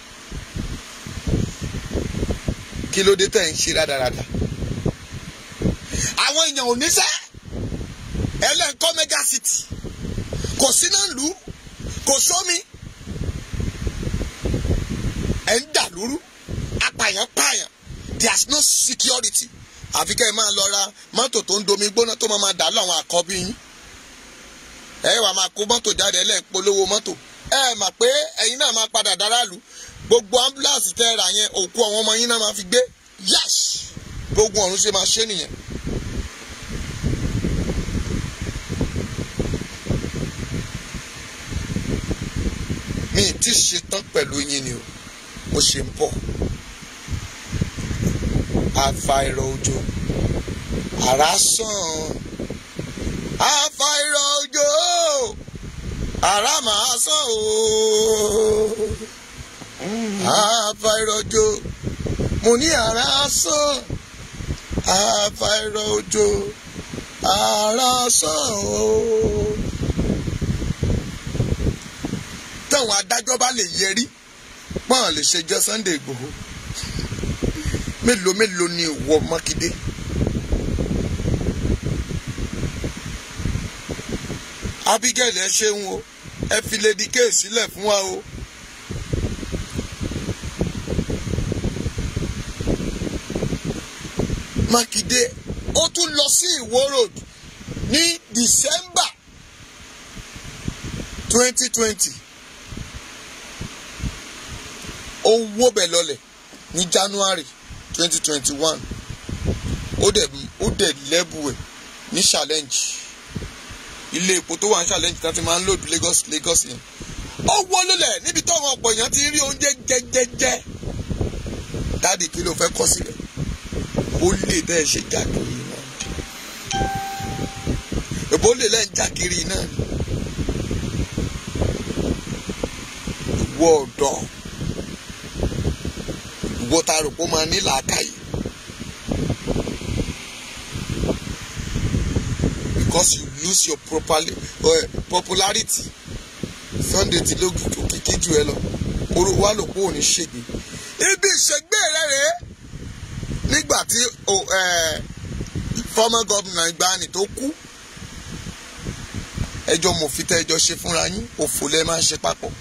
kí ló dé tẹ̀ ń ṣe rádaràda àwọn èèyàn ò níṣẹ́ ẹlẹ́ńkọ́ mega city kò sí náà lù kò sómi ẹ̀ ń dà lóru apààyàn pààyàn there's no security àfi kẹ́ ẹ máa lọ ra mọ́tò tó ń domi gbóná tó máa dà lọ́wọ́ àkọ́bí yín ẹ wà máa kó mọ́tò jáde ẹlẹ́ń polówó mọ́tò ẹ mà pé ẹ̀yin náà máa padà dáràlú gbogbo ambulance tẹ́ ra yẹn òkú àwọn ọmọ yín náà máa fi gbé yes gbogbo ọ̀run ṣe máa ṣe nìyẹn. mi ti ṣetán pẹ̀lú yín ni o mo ṣe ń bọ̀ àfàìrọ̀ òjò àrá sàn àfàìrọ̀ òjò ara máa sán o àfàìrọ̀jò mo ní ara sán àfàìrọ̀jò ara sán o. táwọn adájọ́ bá lè yẹrí pọ́n lè ṣe jẹ́ Sunday Igboho mélòó mélòó ni ìwọ Mákindé. Abigail ẹ ṣeun o ẹ fi Lady K sílẹ̀ fún wa o. Mákindé ó tún lọ sí Ìwó Road ní December 2020 ó wó bẹ̀ lọlẹ̀ ní January 2021 ó dẹ̀ lẹ́bù ẹ̀ ní challenge ilé epo tó wà ní challenge tí wọ́n ti máa ń lòdù Lagos yẹn ó wó lulẹ̀ níbi tó àwọn ọ̀pọ̀ èèyàn ti rí oúnjẹ jẹjẹjẹ dáàdì kí ló fẹ́ kọ́ sílẹ̀ ó lè dẹ́ ṣe jákiri náà èbó lè lẹ́yìn jákiri náà ìwọ ọ̀dọ́ ìwọ ta rò pé ó máa ní làákàyè because you lose your popularity Sunday ti lóògì òkìkí jù ẹ lọ wá lò pé ò ní ṣègbè ibi ìṣègbè rẹ rèé nígbà tí former governor ìgbàanì tó kú ẹjọ́ mòfin ẹjọ́ ṣe fúnra yín òfò lẹ máa ń ṣe papọ̀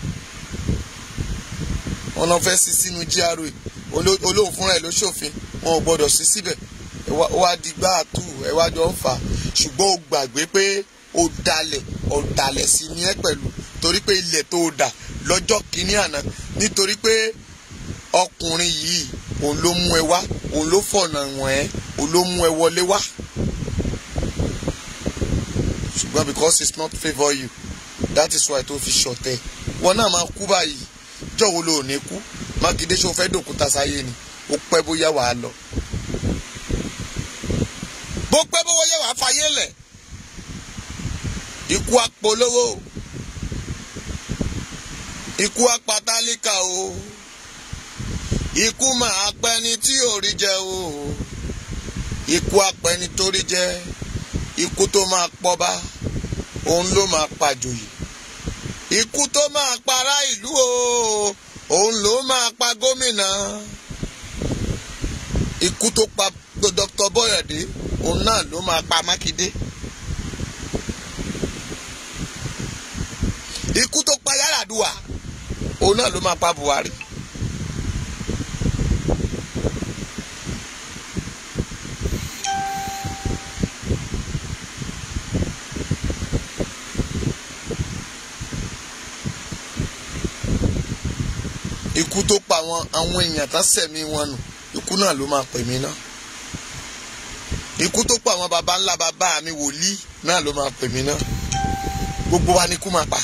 wọn lọ fẹ́ sí sínú GRA olóhùn fúnra ẹ̀ ló ṣòfin wọn ò gbọ́dọ̀ sí síbẹ̀ ó wá di gbáàtú ẹ wá jọ ń fà ṣùgbọ́n ó gbàgbé pé ọ̀dàlẹ̀ sí ni ẹ pẹ̀lú torí pé ilẹ̀ tó dà lọ́jọ́ kìíní àná nítorí pé ọkùnrin yìí òun ló mú ẹ wá òun ló fọ̀nà wọ̀n ẹ́ òun ló mú ẹ wọlé wá ṣùgbọ́n because it's not favour you that is why tó fi ṣọ̀tẹ̀ wọn náà máa kú báyìí jọ̀wọ́ ló ní kú Mákindé ṣó fẹ́ dòkúta sáyé ni ó pẹ́ bóyá wàá lọ bó pẹ́ bóyá wàá fayé lẹ̀ ikú apolówó ikú apatálíkà o ikú máa pẹ́ni tí ò rí jẹ o ikú apẹni tó rí jẹ ikú tó máa pọ́ba òun ló máa pàjòyè ikú tó máa para ìlú o òun ló máa pa gómìnà ikú tó pa Dr. Bóyèdé òun náà ló máa pa Mákindé ikú tó pa Yar'Adua òun náà ló máa pa Buhari ikú tó pa àwọn èèyàn tán sẹ̀mí wọn nù ikú náà ló máa pè mí náà ikú tó pa àwọn baba ńlá bàbá mi wòlíì náà ló máa pè mí náà gbogbo wa ni kú máa pa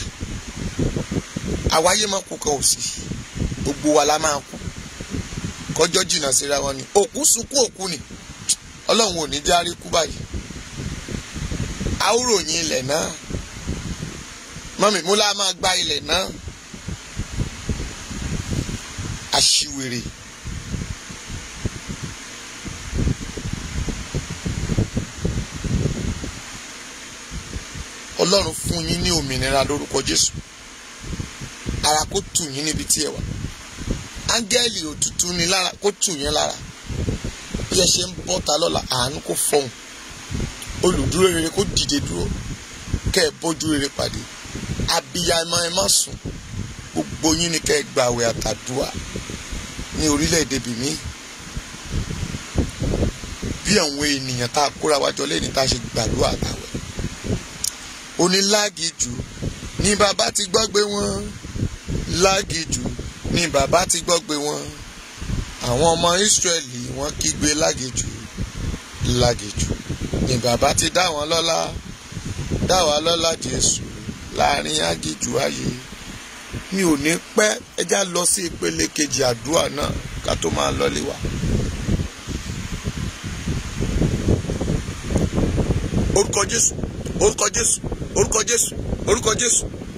àwáyé máa kú kan ò sí gbogbo wa la máa kú kọjọ́ jìnnà síra wọn ni òkú sunkún òkú ni Ọlọ́run ò ní járe kú báyìí àwòròyìn ilẹ̀ náà mọ́mí múlá máa gba ilẹ̀ náà aṣiwèrè Ọlọ́run fún yín ní òmìnira lórúkọ Jésù ara kó tù yín níbi tí ẹ wà áńgẹ́lì òtútù ní lára kó tù yín lára bí ẹ ṣe ń bọ́ta lọ́la àánú kó fọhùn olùdúró rere kó dìde dúró kẹ́ ẹ bójú rere pàdé abiyamọ ẹ má sùn gbogbo yín ni kẹ́ ẹ gbààwẹ̀ àtàdúà ní orílẹ̀-èdè Benin bí àwọn ènìyàn tá a kóra wájọ lẹ́ni tá a ṣe gbàdúrà àtàwẹ̀ onílágìjù ni bàbá ti gbọ́gbé wọn lágìjù ni bàbá ti gbọ́gbé wọn àwọn ọmọ Ísírẹ́lì wọ́n kígbe lágìjù lágìjù ni bàbá ti dá wọn lọ́lá dá wa lọ́lá Jésù láàrin agìjù ayé mi ò ní pẹ́ ẹjá lọ sí ìpele kejì àdúrà náà ká tó máa lọlé wa. orúkọ Jésù orúkọ Jésù orúkọ Jésù orúkọ Jésù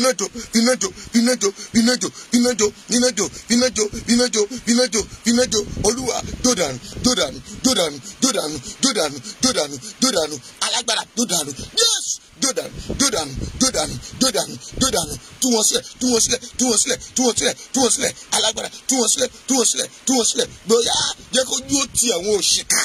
Finajo, Finajo, Finajo, Finajo, Finajo, Finajo, Finajo, Finajo, Finajo, Finajo, Olúwa, Jọ́dánù, Jọ́dánù, Jọ́dánù, Jọ́dánù, Jọ́dánù, Jọ́dánù, Jọ́dánù, alágbára, Jọ́dánù, yes, Jọ́dánù, Jọ́dánù, Jọ́dánù, Jọ́dánù, Jọ́dánù, tú wọn sílẹ̀, tú wọn sílẹ̀, tú wọn sílẹ̀, tú wọn sílẹ̀, tú wọn sílẹ̀, alágbára, tú wọn sílẹ̀, tú wọn sílẹ̀, tú wọn sílẹ̀, gbọ́yà, jẹ́ kó dúró ti àwọn òṣìkà.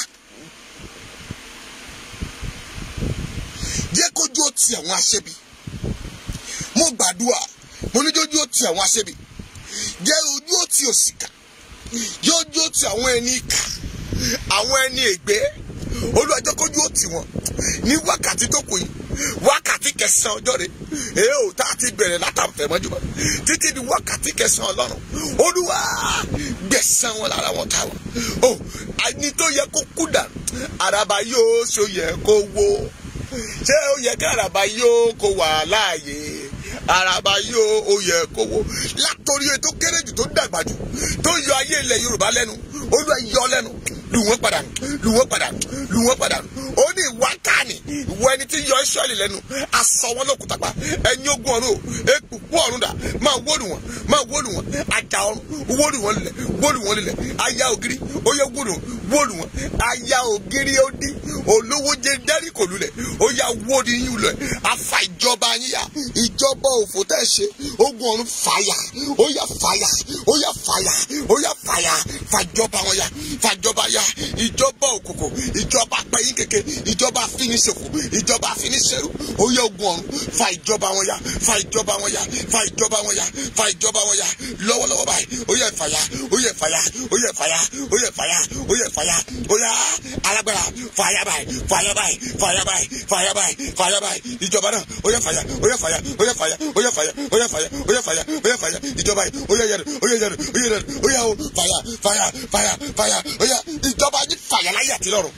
Jẹ́ kó dúró ti àwọn aṣebi. Mo gbàdúrà, mo ní jójú ó ti àwọn aṣebi. Jẹ́ ojú ó ti òṣìkà. Jẹ́ ojú ó ti àwọn ẹni ìkà, àwọn ẹni ègbé. Olúwa jẹ́ kójú ó ti wọn ní wákàtí tó kù yìí. Wákàtí kẹsàn-án ọjọ́ rẹ̀ ò tá a ti bẹ̀rẹ̀ látàfẹ̀mọ́júmọ́ títí di wákàtí kẹsàn-án Ọlọ́run. Olúwa gbẹ̀san wọn lára wọn tá wọn. O àní tó yẹ kó kú dànù àràbà yóò ṣe yẹ kó wó. Ṣé ó yẹ kí àràbà yóò kó wà láàyè? Àràbà yóò ó yẹ kó wó. Látòrí ètò kéré jù tó dàgbà jù tó yọ ayé ilẹ̀ Yorùbá lẹ́nu. Olúwa yọ lẹ́nu. Lù wọ́n padà, lù wọ́n padà, lù wọ́n padà. Ó ní ìwà káàní, ìwọ ẹni tí yọ Ísírẹ́lì lẹ́nu, aṣọ wọn lókùtà pa, ẹ̀yin ogun ọ̀run o, èkùkù ọ̀run dà, máa wóòlù wọn, máa wóòlù wọn, àjà ọ̀run, wóòlù wọn lílẹ̀, wóòlù wọn lílẹ̀, aya ògiri, ó yẹ wóòlù wọn, aya ògiri ó dí, olówó jẹ dẹ́rì kò lulẹ̀, ó yà wóòlù yín lulẹ̀, afa ìjọba yín yá, ìjọba òfò tẹ́ ṣe, ogun ọ̀run fàyà, ó yà fàyà, ó yà fàyà, ó yà fàyà, fàjọba wọn yá, fàjọba yá. Ìjọba òkùnkùn, ìjọba pẹ̀yìn kéke, ìjọba àfinisòfò, ìjọba àfinisẹ́rù, ó yẹ ogun ọ̀run, fa ìjọba wọn ya, fa ìjọba wọn ya, fa ìjọba wọn ya, fa ìjọba wọn ya, lọ́wọ́lọ́wọ́ báyìí, ó yẹ fàyà, ó yẹ fàyà, ó yẹ fàyà, ó yẹ fàyà, ó yẹ fàyà, ó yá alágbára, fàyà báyìí, fàyà báyìí, fàyà báyìí, fàyà báyìí, fàyà báyìí, ìjọba náà, ó yẹ fàyà, ó yẹ fàyà, ó yẹ fàyà, ó yẹ fàyà, ó yẹ fàyà, ó yẹ fàyà, ó yẹ fàyà, ìjọba yìí, ó yẹ yẹrù, ó yẹ yẹrù, ó yẹ yẹrù, ó yẹ o, fàyà, fàyà, fàyà, fàyà, ó yẹ ìjọba yìí fàyà láyé àti lọ́run.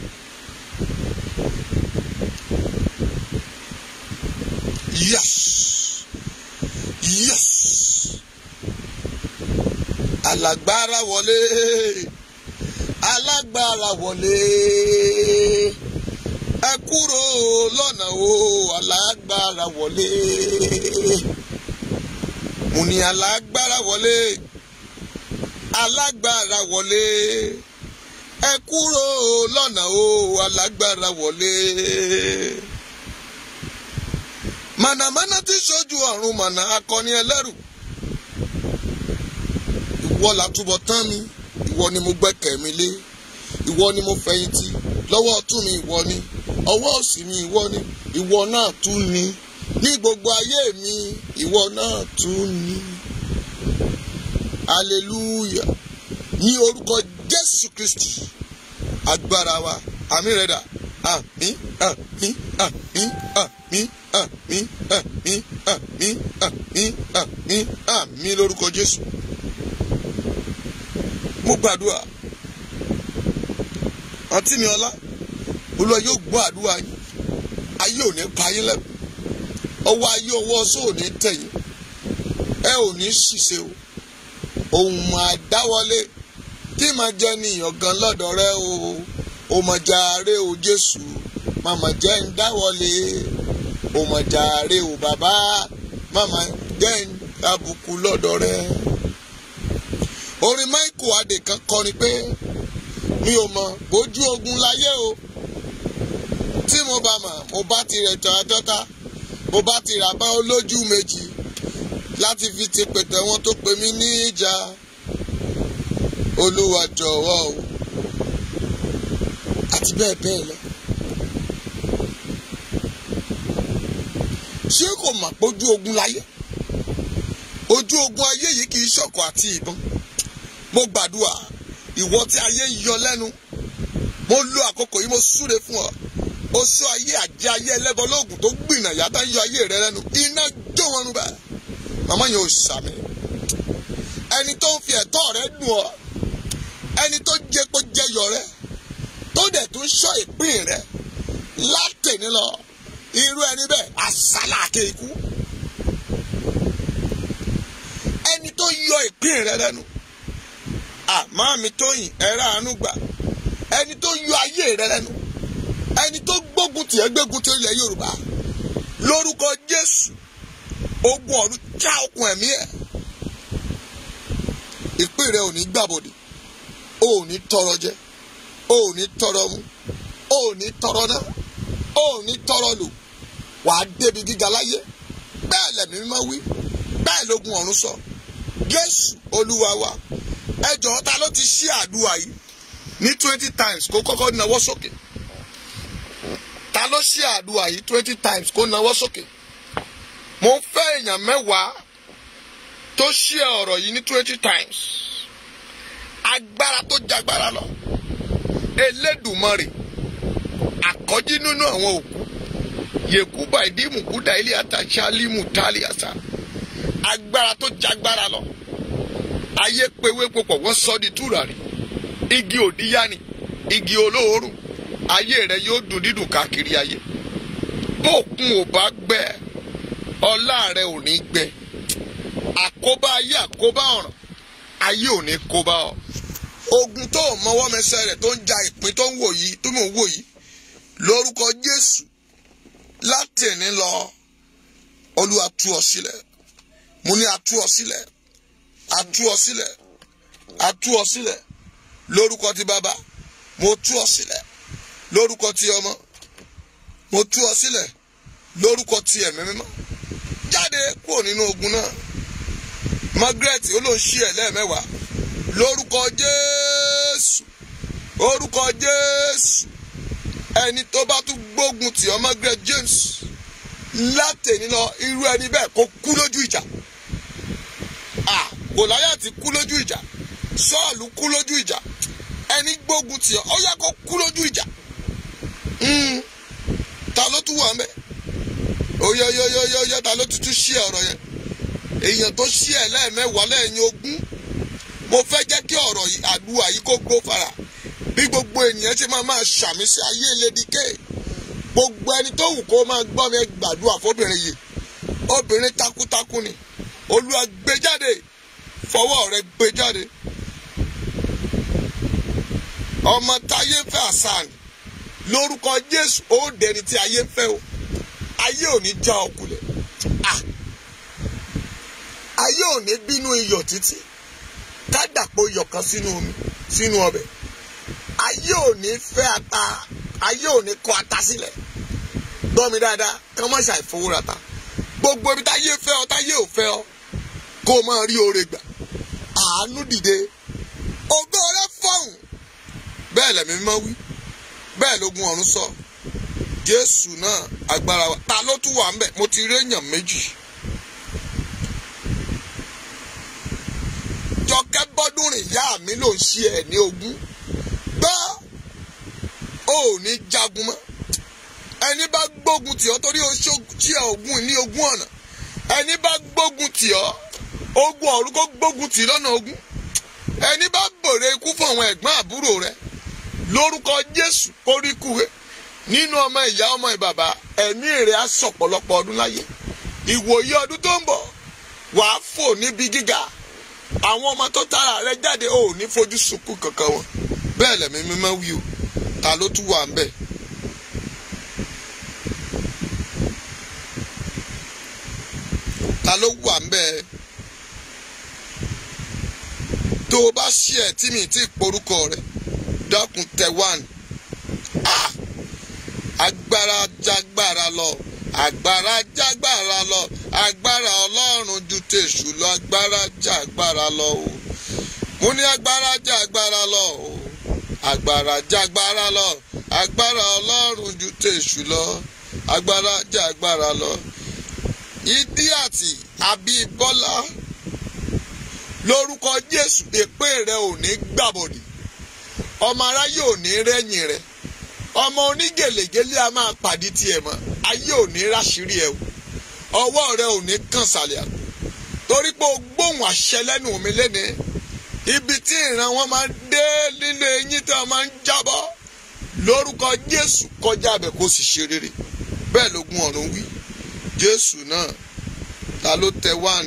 Yes. Yes. Alágbára wọlé. Alágbára wọlé. Ẹ kúrò lọ́nà o, alágbára wọlé. Mo ní alágbára wọlé. Alágbára wọlé. Ẹ kúrò lọ́nà o, alágbára wọlé. Mànàmáná tí sójú ọ̀run mànà akọni ẹlẹ́rù. Ìwọ làtúbọ̀tán mi, ìwọ ni mo gbẹ́kẹ̀ mi lé, ìwọ ni mo fẹ̀yìntì, lọ́wọ́ ọ̀tún mi ìwọ ni, ọwọ́ òsì mi ìwọ ni, ìwọ náà tún ni, ní gbogbo ayé mi ìwọ náà tún ni. Hallelujah. Ní orúkọ Jésù Kristi agbára wa, àmín rẹ̀ dà, àmín, àmín, àmín, àmín, àmín, àmín, àmín, àmín, àmín, àmín lórúkọ Jésù. Mo gbàdúrà, àǹtí mi ọlá, Olúwa yóò gbọ́ àdúrà yín, ayé ò ní pa yín lẹ́nu, ọwọ́ ayé ọwọ́ ọ̀sọ́ ò ní tẹ̀yìn, ẹ ò ní ṣìṣe o, ohun máa dáwọ́lé tí máa jẹ́ níyàn gan lọ́dọ̀ rẹ o, ò mọ̀ jàre o Jésù, màmá jẹ́ ń dáwọ́lé, ò mọ̀ jàre o bàbá, màmá jẹ́ ń àbùkù lọ́dọ̀ rẹ. Orin Michael Adé kan kọrin pé mi ò mọ̀ bójú ogun láyé o, tí mo bá mọ̀ mo bá ti rẹ̀ tọ́ àdọ́ta, mo bá ti rà bá olójú méjì láti fi ti pètè wọn tó pè mí ní ìjà. Olúwa jọ̀wọ́ o, àti bẹ́ẹ̀ bẹ́ẹ̀ lọ. Ṣé kò mọ̀ pé ojú ogun láyé? Ojú ogun ayé yìí kì í ṣọ̀kọ̀ àti ìbọn. Mo gbàdúrà, ìwọ tí ayé ń yọ lẹ́nu, mo lo àkókò yìí mo súre fún ọ. Oṣó ayé àjẹ́ ayé ẹlẹ́bọ lóògùn tó gbìnà yàtá ń yọ ayé rẹ lẹ́nu, iná jó wọn nù bẹ́ẹ̀. Màmá yẹn ò sàmì. Ẹni tó ń fi ẹ̀tọ́ rẹ dùn ọ, ẹni tó jẹ́ kó jẹyọ rẹ, tó dẹ̀ tún ṣọ́ ìpín rẹ látẹ̀ní lọ, irú ẹni bẹ́ẹ̀ àsálà kéku. Ẹni tó yọ ìpín rẹ lẹ́nu, àmọ́ mi tó yìn ẹ̀rọ àánú gbà. Ẹni tó yọ ayé rẹ lẹ́nu, ẹni tó gbógun tì ẹ́ gbógun tì ilẹ̀ Yorùbá, lórúkọ Jésù ogun ọ̀run já okùn ẹ̀mí ẹ̀. Ìpín rẹ ò ní gbàbọ̀dè, o ò ní tọrọ jẹ, o ò ní tọrọ mu, o ò ní tọrọ ná, o ò ní tọrọ lò. Wàá débi gíga láyé. Bẹ́ẹ̀ lẹ̀mí mímọ́ wí, bẹ́ẹ̀ lógun ọ̀run sọ. Jésù Olúwa wa. Ẹ jọ̀ọ́ ta ló ti ṣí àdúrà yìí ní 20 times kó kọ́kọ́ nawọ́ sókè? Ta ló ṣí àdúrà yìí 20 times kó nawọ́ sókè? Mo fẹ́ èèyàn 10 tó ṣí ọ̀rọ̀ yìí ní 20 times. Agbára tó jagbára lọ. Elédùmarè. Àkọ́jí nínú àwọn òkú. Yèkúbà ìdímù kúdà ilé àtàṣálímù tálí àṣà. Agbára tó jagbára lọ. Ayé pewé pọ̀pọ̀ wọ́n sọ di tùràrí. Igi òdíyàní, igi olóòórùn. Ayé rẹ yóò dùn dídùn káàkiri ayé. Bókun ò bá gbẹ, ọlá rẹ ò ní gbẹ. Àkóbá ayé àkóbá ọ̀ràn, ayé ò ní kóbá ọ. Ogun tó mọwọ́ mẹsẹ̀ rẹ̀ tó ń ja ìpín tó ń wò yìí, tó mò ń wò yìí, lórúkọ Jésù láti ẹni lọ, Olúwa tú ọ sílẹ̀. Mo ní a tú ọ sílẹ̀, a tú ọ sílẹ̀, a tú ọ sílẹ̀. Lórúkọ ti Bàbá, mo tú ọ sílẹ̀. Lórúkọ ti Ọmọ, mo tú ọ sílẹ̀. Lórúkọ ti Ẹ̀mí Mímọ́. Jáde kúrò nínú ogun náà. Margaret olóńṣí ẹ̀ lẹ́ẹ̀mẹ́wàá. Lórúkọ Jésù, orúkọ Jésù. Ẹni tó bá tún gbógun tì ọ́ Margaret James látẹ̀ni lọ, irú ẹni bẹ́ẹ̀ kó kú lójú ìjà. Gòláyátì kú lójú ìjà, Sọ́ọ̀lù kú lójú ìjà. Ẹni gbógun tì ọ́, ó yẹ kó kú lójú ìjà. Ta ló tún wà ń bẹ̀? Oyè ta ló tún ṣí ọ̀rọ̀ yẹn? Èèyàn tó ṣí ẹ̀ lẹ́ẹ̀mẹ́wàá lẹ́yìn ogún. Mo fẹ́ jẹ́ kí ọ̀rọ̀ àdúrà yìí kó gbó fara. Bí gbogbo ènìyàn ṣe máa ṣàmì sí ayé lédìké. Gbogbo ẹni tó wù kó máa gbọ́ mi gbàdúrà fóbìnrin yìí. Obìnrin takuntakun ni. Olúwa gbé jáde. Fọwọ́ rẹ gbé jáde. Ọmọ táyé fẹ́ àṣà ni. Lórúkọ Jésù ó dẹni tí ayé fẹ́ o. Ayé ò ní já ọkùnlẹ̀. Ayé ò ní bínú iyọ̀ títí. Ká dàpọ̀ iyọ̀ kan sínú omi, sínú ọbẹ̀. Ayé ò ní fẹ́ ata. Ayé ò ní kọ ata sílẹ̀. Gbọ́ mi dáadáa, kán má ṣàìfowórà ta. Gbogbo ibi táyé fẹ́ ọ, táyé ò fẹ́ ọ, kó o máa rí oore gbà. Àánú dìde. Ògo rẹ fọ̀hùn. Bẹ́ẹ̀ lẹ̀mí mímọ́ wí. Bẹ́ẹ̀ lógun ọ̀run sọ. Jésù náà agbára wa. Ta ló tún wà ń bẹ̀? Mo ti rí èèyàn 2. Jọkẹ́ Bọ́dúnrìn ìyá mi ló ń ṣe ẹ̀ ní ogún. Gbọ́ ò ní jagun mọ́. Ẹni bá gbógun tì ọ́ torí oṣù tí ẹ ogún ní ogún ọ̀nà. Ẹni bá gbógun tì ọ́, ogun ọ̀run kó gbógun tì lọ́nà ogún. Ẹni bá bòrè ikú fún àwọn ẹ̀gbọ́n àbúrò rẹ̀. Lórúkọ Jésù koríkúwe. Nínú ọmọ ìyá ọmọ ìbàbá, ẹ̀mí rẹ̀ á sọ̀pọ̀lọpọ̀ ọdún láyé. Ìwòye ọdún tó ń bọ̀, wàá fò níbi gíga. Àwọn ọmọ tó tara rẹ̀ jáde ò ní fojú sunkún kankan wọn. Bẹ́ẹ̀ lẹ̀mí mímọ́ wí o. Ta ló tún wà ń bẹ̀? Ta ló wà ń bẹ̀? Tó o bá ṣí ẹ̀ tí mi ti porúkọ rẹ̀, dákun tẹ 1. Agbára jágbára lọ, agbára jágbára lọ, agbára Ọlọ́run ju tèṣù lọ, agbára jágbára lọ o. Mo ní agbára jágbára lọ o, agbára jágbára lọ, agbára Ọlọ́run ju tèṣù lọ, agbára jágbára lọ. Ìdí àti Abíbọ́lá, lórúkọ Jésù, èpè rẹ ò ní gbàbọ̀dì. Ọmọ aráyé ò ní rẹ́yìn rẹ. Ọmọ onígèlègélé a máa pàdé tiẹ̀ mọ́. Ayé ò ní ráṣírí ẹ o. Ọwọ́ rẹ ò ní kàn sàlẹ̀ àgbò. Torí pé o gbóhùn àṣẹ lẹ́nu mi lénìí. Ibi tí ìran wọn máa ń dé lílo eyín tí wọn máa ń jábọ́. Lórúkọ Jésù kọjá abẹ kó sì ṣe rere. Bẹ́ẹ̀ lógun ọ̀run wí. Jésù náà ta ló tẹ 1?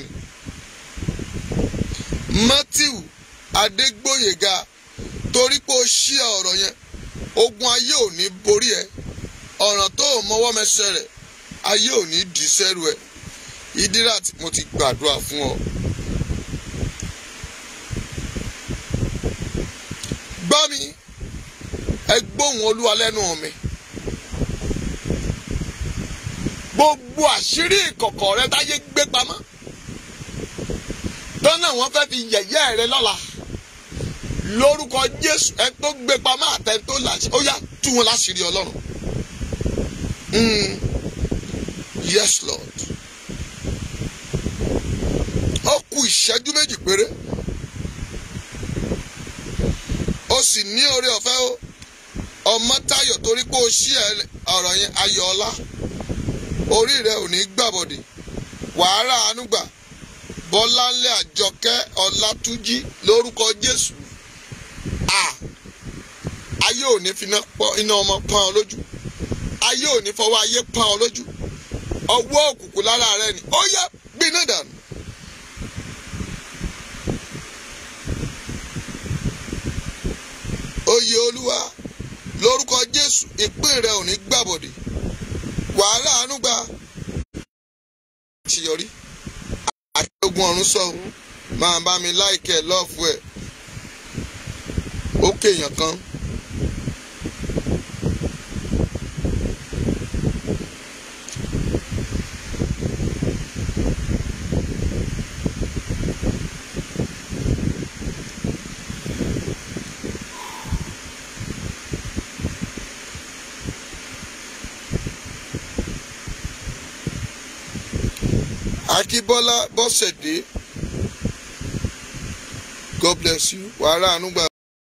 Matthew Adégbóyèga, torí pé o ṣí ọ̀rọ̀ yẹn. Ogun ayé ò ní borí ẹ. Ọ̀ràn tó mọwọ́ mẹsẹ̀ rẹ̀, ayé ò ní dì sẹ́rù ẹ. Idirat, mo ti gbàdúrà fún ọ. Gbọ́ mi, ẹ gbóhùn Olúwa lẹ́nu mi. Gbogbo àṣírí ìkọ̀kọ̀ rẹ táyé gbé pamọ́. Tọ́nà wọn fẹ́ fi yẹ̀yẹ́ rẹ lọ́la. Lórúkọ Jésù, ẹ tó gbé pamọ́ àtẹ tó láṣẹ. Ó yá tú wọn láṣìírí Ọlọ́run. Yes, Lord. Ó kù ìṣẹ́jú méjì péré. Ó sì ní oore ọ̀fẹ́ o. Ọmọ́táyọ̀ torí pé o ṣí ọ̀rọ̀ yẹn ayọ̀ ọlá. Orí rẹ ò ní gbàbọ̀dè. Wàhálà àánúgbà. Bọ́láńlé Àjọkẹ́ Ọlátúnjí lórúkọ Jésù. Ayé ò ní fi iná ọmọ pọ́n ọ lójú. Ayé ò ní fọwọ́ ayé pọ́n ọ lójú. Ọwọ́ òkùnkùn lára rẹ ni. Ó yá gbiná dànù. Oyè Olúwa lórúkọ Jésù, ìpín rẹ ò ní gbàbọ̀dè. Wàhálà àánúgbà. Àṣeyọrí. Àjọgún ọ̀run sọ máa bá mi láìkẹ́ lọ́ọ̀fù ẹ̀. Ó kéèyàn kan. Akíbọ́lá Bọ́sẹ̀dé, God bless you. Wàhálà àánúgbà.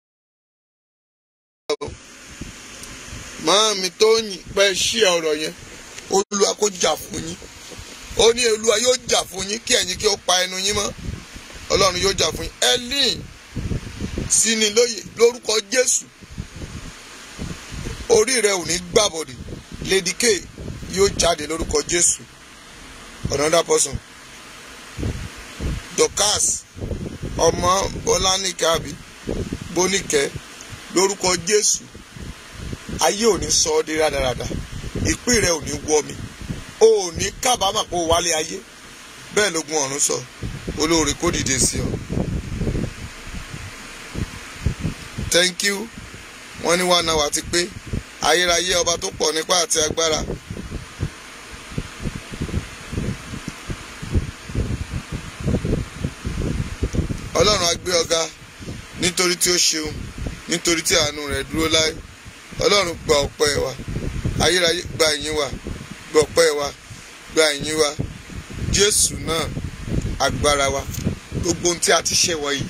Màámi Tóyìn pẹ́ ṣí ọ̀rọ̀ yẹn. Olúwa kó jà fún yín. Ó ní Olúwa yóò jà fún yín kí ẹ̀yin kí ó pa ẹnu yín mọ́. Ọlọ́run yóò jà fún yín. Ẹlín sí ni lóye lórúkọ Jésù. Orí rẹ ò ní gbàbọ̀dè. Lady K yóò jáde lórúkọ Jésù. Another person. Dorcas ọmọ Bọ́lánìkẹ́ àbí Bóníkẹ́ lórúkọ Jésù. Ayé ò ní sọ ọ́ dé rádaràda. Ìpín rẹ ò ní wọ́ mi. O ò ní kábàámà pé o wálé ayé. Bẹ́ẹ̀ lógun ọ̀run sọ. Olóore kó dìde sí ọ. Thank you. Wọ́n ní 1 hour ti pé. Ayérayé ọba tó pọ̀ nípa àti agbára. Ọlọ́run á gbé ọ̀gá nítorí tí ó ṣeun, nítorí tí àánú rẹ̀ dúró láé. Ọlọ́run gba ọpẹ́ wa. Ayérayé gba ìyìn wa. Gba ọpẹ́ wa. Gba ìyìn wa. Jésù náà agbára wa. Gbogbo ohun tí a ti ṣe wọ̀nyí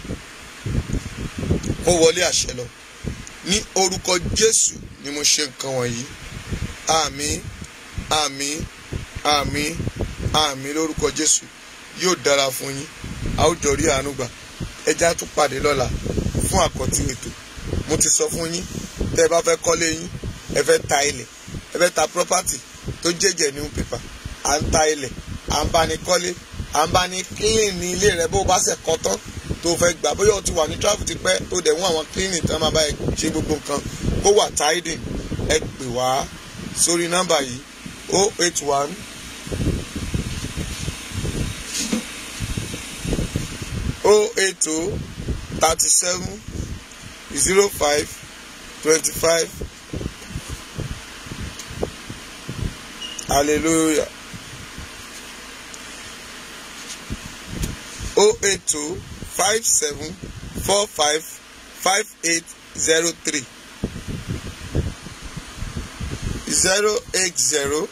kó wọlé àṣẹ lọ. Ní orúkọ Jésù ni mo ṣe nǹkan wọ̀nyí. Àmín, àmín, àmín, àmín lórúkọ Jésù. Yóò dára fún yín. A ó jọ rí àánú gbà. Ẹ jẹ́ á tún pàdé lọ́la fún àkọ́tún ètò. Mo ti sọ fún yín, tẹ́ ẹ bá fẹ́ kọ́lé yín, ẹ fẹ́ ta ilẹ̀, ẹ fẹ́ ta property tó jẹ́jẹ́ new paper, à ń ta ilẹ̀, à ń bá ní kọ́lé, à ń bá ní clean ní ilé rẹ bó bá ṣe kọ́ tán tó fẹ́ gbà. Bóyá o ti wà ní travel ti pẹ́ tó dẹ̀ wọ́n àwọn cleaning tí wọ́n máa bá ẹ ṣe gbogbo nǹkan kó wà tidy. Ẹ pè wá sórí nọ́mbà yìí 081 082 37 05 25. Hallelujah. 082 57 45 5803 080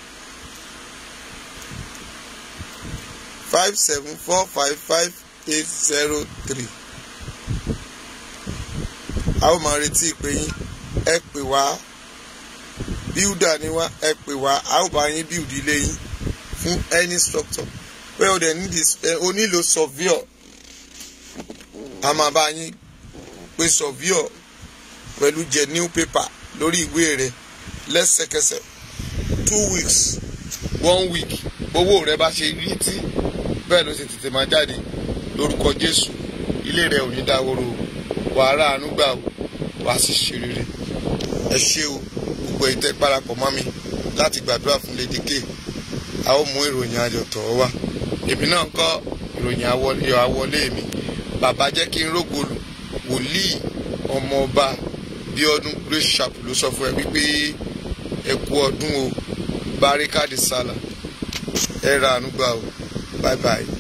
57 45 5803. A ó máa retí ìpè yín. Ẹ pè wá. Builder ni wá. Ẹ pè wá. A ó bá yín build ilé yín fún any structure. Pé o dẹ̀ o nílò surveyor. A máa bá yín pé surveyor pẹ̀lú genuine paper lórí ìwé rẹ̀ lẹ́sẹ̀kẹsẹ̀. 2 weeks 1 week owó rẹ̀ bá ṣe rí tí bẹ́ẹ̀ ló ṣe tètè máa jáde lórúkọ Jésù. Ilé rẹ̀ ò ní dáwóró. Wàhálà àánú gbà ó. Wàá sì ṣe rere. Ẹ ṣé o gbogbo ìtẹ́ parapọ̀ mọ́ mi láti gbàdúrà fún Lady K. a ó mú ìròyìn ayọ̀ tọ̀ wá. Èmi náà kọ́ ìròyìn àwọlé mi. Bàbá jẹ́ kí n rógolù. Wòlíì ọmọọba Bíọ́dún Grace Sharp ló sọ fún ẹ wípé ẹ kú ọdún o, Barikadi Sala, ẹ ra àánú gbà o, bye bye.